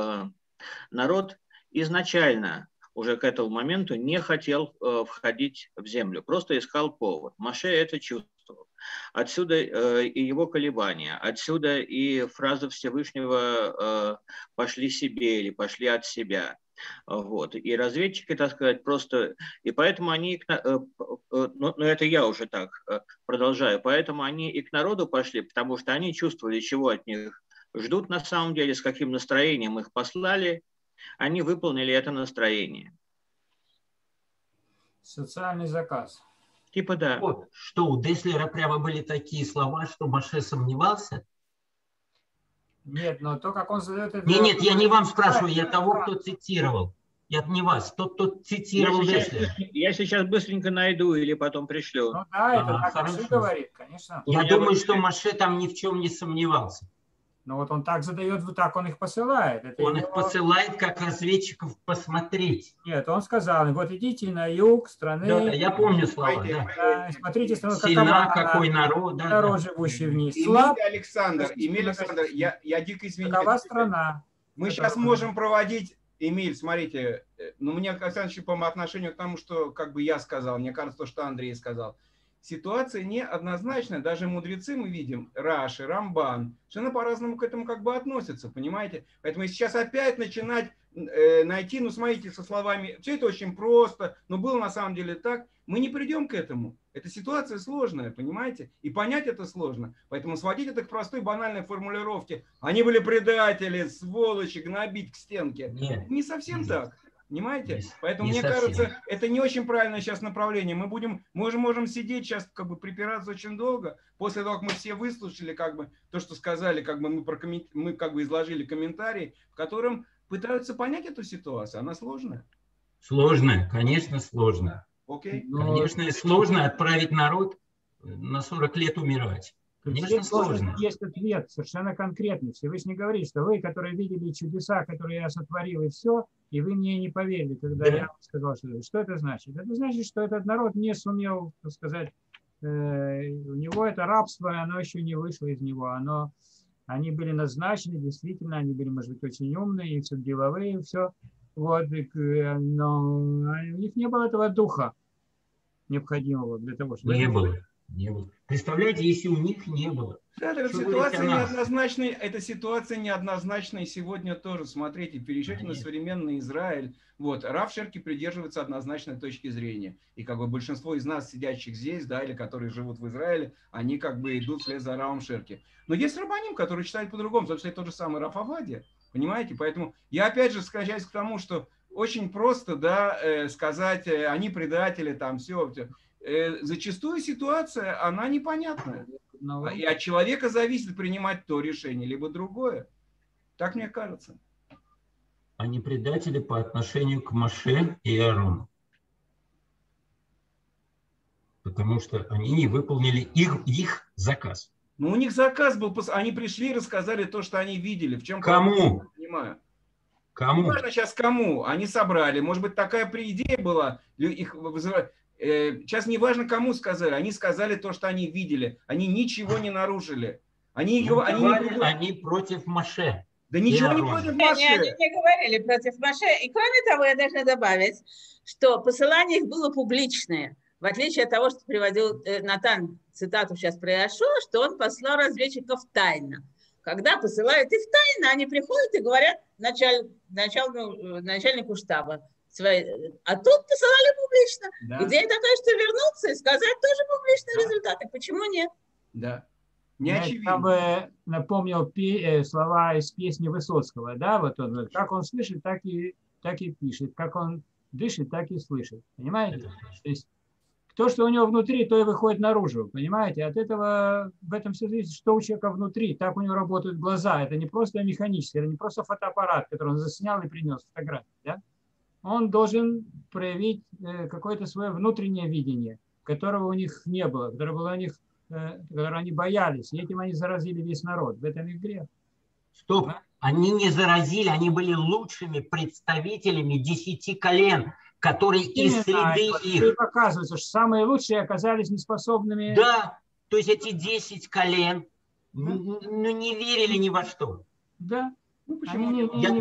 народ изначально уже к этому моменту не хотел входить в землю, просто искал повод. Моше это чувствовал. Отсюда и его колебания, отсюда и фраза Всевышнего «пошли себе» или «пошли от себя». Вот. И разведчики, так сказать, просто... И поэтому они... Ну, это я уже так продолжаю. Поэтому они и к народу пошли, потому что они чувствовали, чего от них ждут на самом деле, с каким настроением их послали. Они выполнили это настроение. Социальный заказ. Типа да. Вот, что у Деслера прямо были такие слова, что Моше сомневался? Нет, но то, как он задает это... Нет, я не вам спрашиваю, я того, кто цитировал. Я не вас, тот, кто цитировал Деслера. Я сейчас быстренько найду или потом пришлю. Ну да, это так Моше говорит, конечно. Я думаю, что Моше там ни в чем не сомневался. Но вот он так задает, вот так он их посылает. Это он их посылает как разведчиков посмотреть. Нет, он сказал, вот идите на юг страны. Да, я помню слова. Да, смотрите, сильна, какой народ. Народ, живущий в ней. Эмиль Александр, я дико извиняюсь. Какова страна? Мы сейчас можем проводить... Эмиль, смотрите, ну мне, Александр, по отношению к тому, что как бы я сказал, мне кажется, то, что Андрей сказал. Ситуация неоднозначная, даже мудрецы мы видим, Раши, Рамбан, что она по-разному к этому как бы относятся, понимаете? Поэтому сейчас опять начинать найти, ну смотрите, со словами, все это очень просто, но было на самом деле так, мы не придем к этому. Эта ситуация сложная, понимаете? И понять это сложно. Поэтому сводить это к простой банальной формулировке. Они были предатели, сволочи, гнобить к стенке. Нет, Не совсем так. Понимаете? Поэтому, не мне совсем. кажется, это не очень правильное сейчас направление. Мы же можем сидеть сейчас, как бы припираться очень долго. После того, как мы все выслушали, как бы, то, что сказали, как бы мы как бы изложили комментарий, в котором пытаются понять эту ситуацию. Она сложная. Сложно, конечно, сложно. Окей? Конечно, сложно отправить народ на 40 лет умирать. Конечно, сложно. Есть ответ совершенно конкретный. Всевышний говорит, что вы, которые видели чудеса, которые я сотворил, и все, и вы мне не поверили, когда я вам сказал, что это значит. Это значит, что этот народ не сумел, так сказать, у него это рабство, оно еще не вышло из него. Они были назначены, действительно, они были, может быть, очень умные, и все деловые, и все. Вот, но у них не было этого духа необходимого для того, чтобы... Не было. Представляете, если у них не было. Да, эта ситуация неоднозначная, и сегодня тоже. Смотрите, переезжайте на современный Израиль. Вот, Рав Шерки придерживается однозначной точки зрения. И как бы большинство из нас, сидящих здесь, да, или которые живут в Израиле, они как бы идут вслед за Равом Шерки. Но есть рабаним, который читает по-другому, собственно, тот же самый Рав Авадия. Понимаете? Поэтому я опять же склоняюсь к тому, что очень просто, да, сказать, они предатели, там все. Зачастую ситуация, она непонятная. И от человека зависит принимать то решение, либо другое. Так мне кажется. Они предатели по отношению к Моше и Аарону. Потому что они не выполнили их заказ. Но у них заказ был, они пришли и рассказали то, что они видели. В чем кому? Понимаю. Кому? Не важно сейчас кому. Они собрали. Может быть, такая идея была. Их вызывать. Сейчас не важно, кому сказали. Они сказали то, что они видели. Они ничего не нарушили. Они против Моше. Да ничего не против Моше. Они не говорили против Моше. И кроме того, я должна добавить, что посылание их было публичное. В отличие от того, что приводил Натан цитату сейчас про Иошуа, что он послал разведчиков тайно. Когда посылают их тайно, они приходят и говорят начальнику штаба. А тут посылали публично. Да. Идея такая, что вернуться и сказать тоже публичные результаты. Почему нет? Да. Не очевидно. Я бы напомнил слова из песни Высоцкого. Да? Вот он, как он слышит, так и пишет. Как он дышит, так и слышит. Понимаете? То есть то, что у него внутри, то и выходит наружу. Понимаете? От этого, в этом все зависит, что у человека внутри. Так у него работают глаза. Это не просто механически, это не просто фотоаппарат, который он заснял и принес фотографию. Да? Он должен проявить какое-то свое внутреннее видение, которого у них не было, которое было у них, которое они боялись. И этим они заразили весь народ. В этом их грех. Стоп. Да? Они не заразили, они были лучшими представителями 10 колен, которые из среды их. И оказывается, что самые лучшие оказались неспособными. Да, то есть эти 10 колен не верили ни во что. Да. Ну, почему?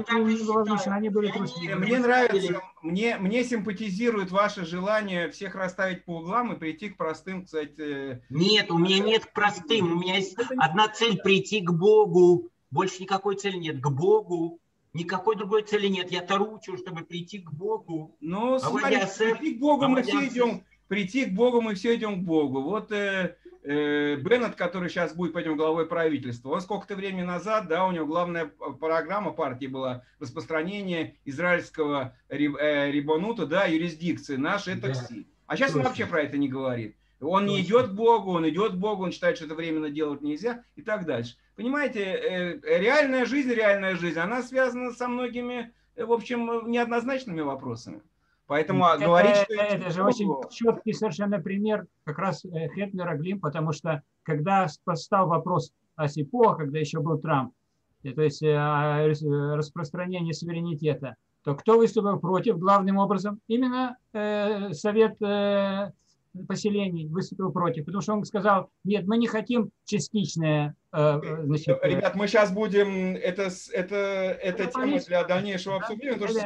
Они были трусливы. Мне нравится, мне симпатизирует ваше желание всех расставить по углам и прийти к простым, кстати... Нет, у меня нет к простым. У меня есть одна цель – прийти к Богу. Больше никакой цели нет. К Богу. Никакой другой цели нет. Я таручу, чтобы прийти к Богу. Ну, смотри, прийти к Богу мы все идем. Прийти к Богу мы все идем к Богу. Вот Беннет, который сейчас будет, пойдем, главой правительства, он сколько-то времени назад, да, у него главная программа партии была распространение израильского рибонута, да, юрисдикции, наше такси. А сейчас он вообще про это не говорит. Он не идет к Богу, он идет к Богу, он считает, что это временно делать нельзя и так дальше. Понимаете, реальная жизнь, она связана со многими, в общем, неоднозначными вопросами. Поэтому говорить, что... Это же очень четкий совершенно пример как раз Хетлера, Глим, потому что когда стал вопрос о СИПО, когда еще был Трамп, то есть распространение суверенитета, то кто выступил против главным образом? Именно Совет поселений выступил против, потому что он сказал, нет, мы не хотим частичное... Значит, ребят, мы сейчас будем... Это тема для дальнейшего обсуждения, потому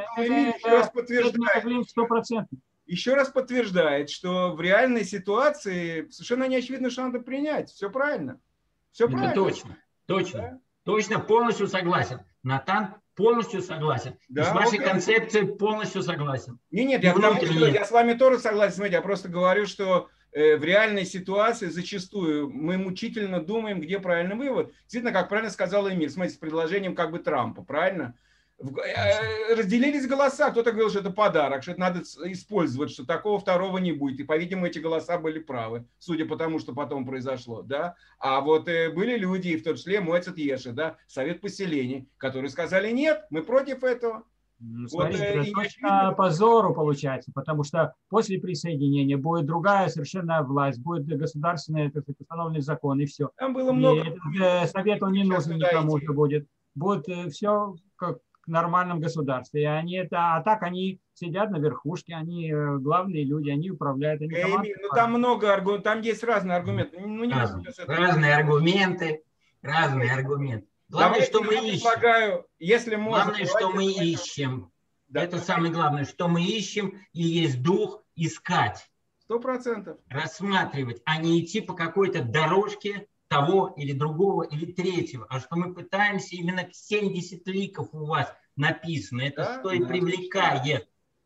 что еще раз подтверждает, что в реальной ситуации совершенно не очевидно, что надо принять. Все правильно. Все правильно. Точно, полностью согласен. Натан, полностью согласен. Да, И с вашей окей. концепцией полностью согласен. Нет, И я внутренне. с вами тоже согласен. Смотрите, я просто говорю, что в реальной ситуации зачастую мы мучительно думаем, где правильный вывод. Действительно, как правильно сказал Эмиль, смотрите, с предложением как бы Трампа, правильно? Разделились голоса, кто-то говорил, что это подарок, что это надо использовать, что такого второго не будет. И, по-видимому, эти голоса были правы, судя по тому, что потом произошло. Да? А вот были люди, и в том числе Моэцет Еши, да, Совет поселений, которые сказали, нет, мы против этого. Смотрите, это точно позору получается, потому что после присоединения будет другая совершенно власть, будет государственный, так сказать, установленный закон, и все. Там было много. Этот совет он не нужен никому, что будет. Будет все как в нормальном государстве. И они это, а так они сидят на верхушке, они главные люди, они управляют. Они ну, там много аргументов, там есть разные аргументы. Ну, не разные аргументы, разные аргументы. Главное, что мы ищем. Если можно, главное, что мы ищем. Да, это самое главное, что мы ищем, и есть дух искать. 100%. Рассматривать, а не идти по какой-то дорожке того или другого или третьего. А что мы пытаемся именно 70 ликов у вас написано. Это да, что и привлекает.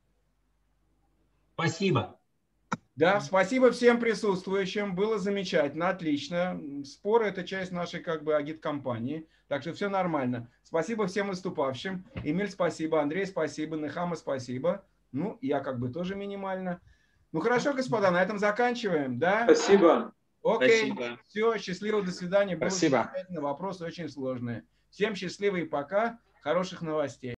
Спасибо. Да, спасибо всем присутствующим. Было замечательно, отлично. Споры – это часть нашей как бы агит-компании. Так что все нормально. Спасибо всем выступавшим. Эмиль, спасибо. Андрей, спасибо. Нехама, спасибо. Ну, я как бы тоже минимально. Ну, хорошо, господа, на этом заканчиваем, да? Спасибо. Окей, Спасибо. все, счастливо, до свидания. Было Спасибо. замечательно, вопросы очень сложные. Всем счастливо и пока. Хороших новостей.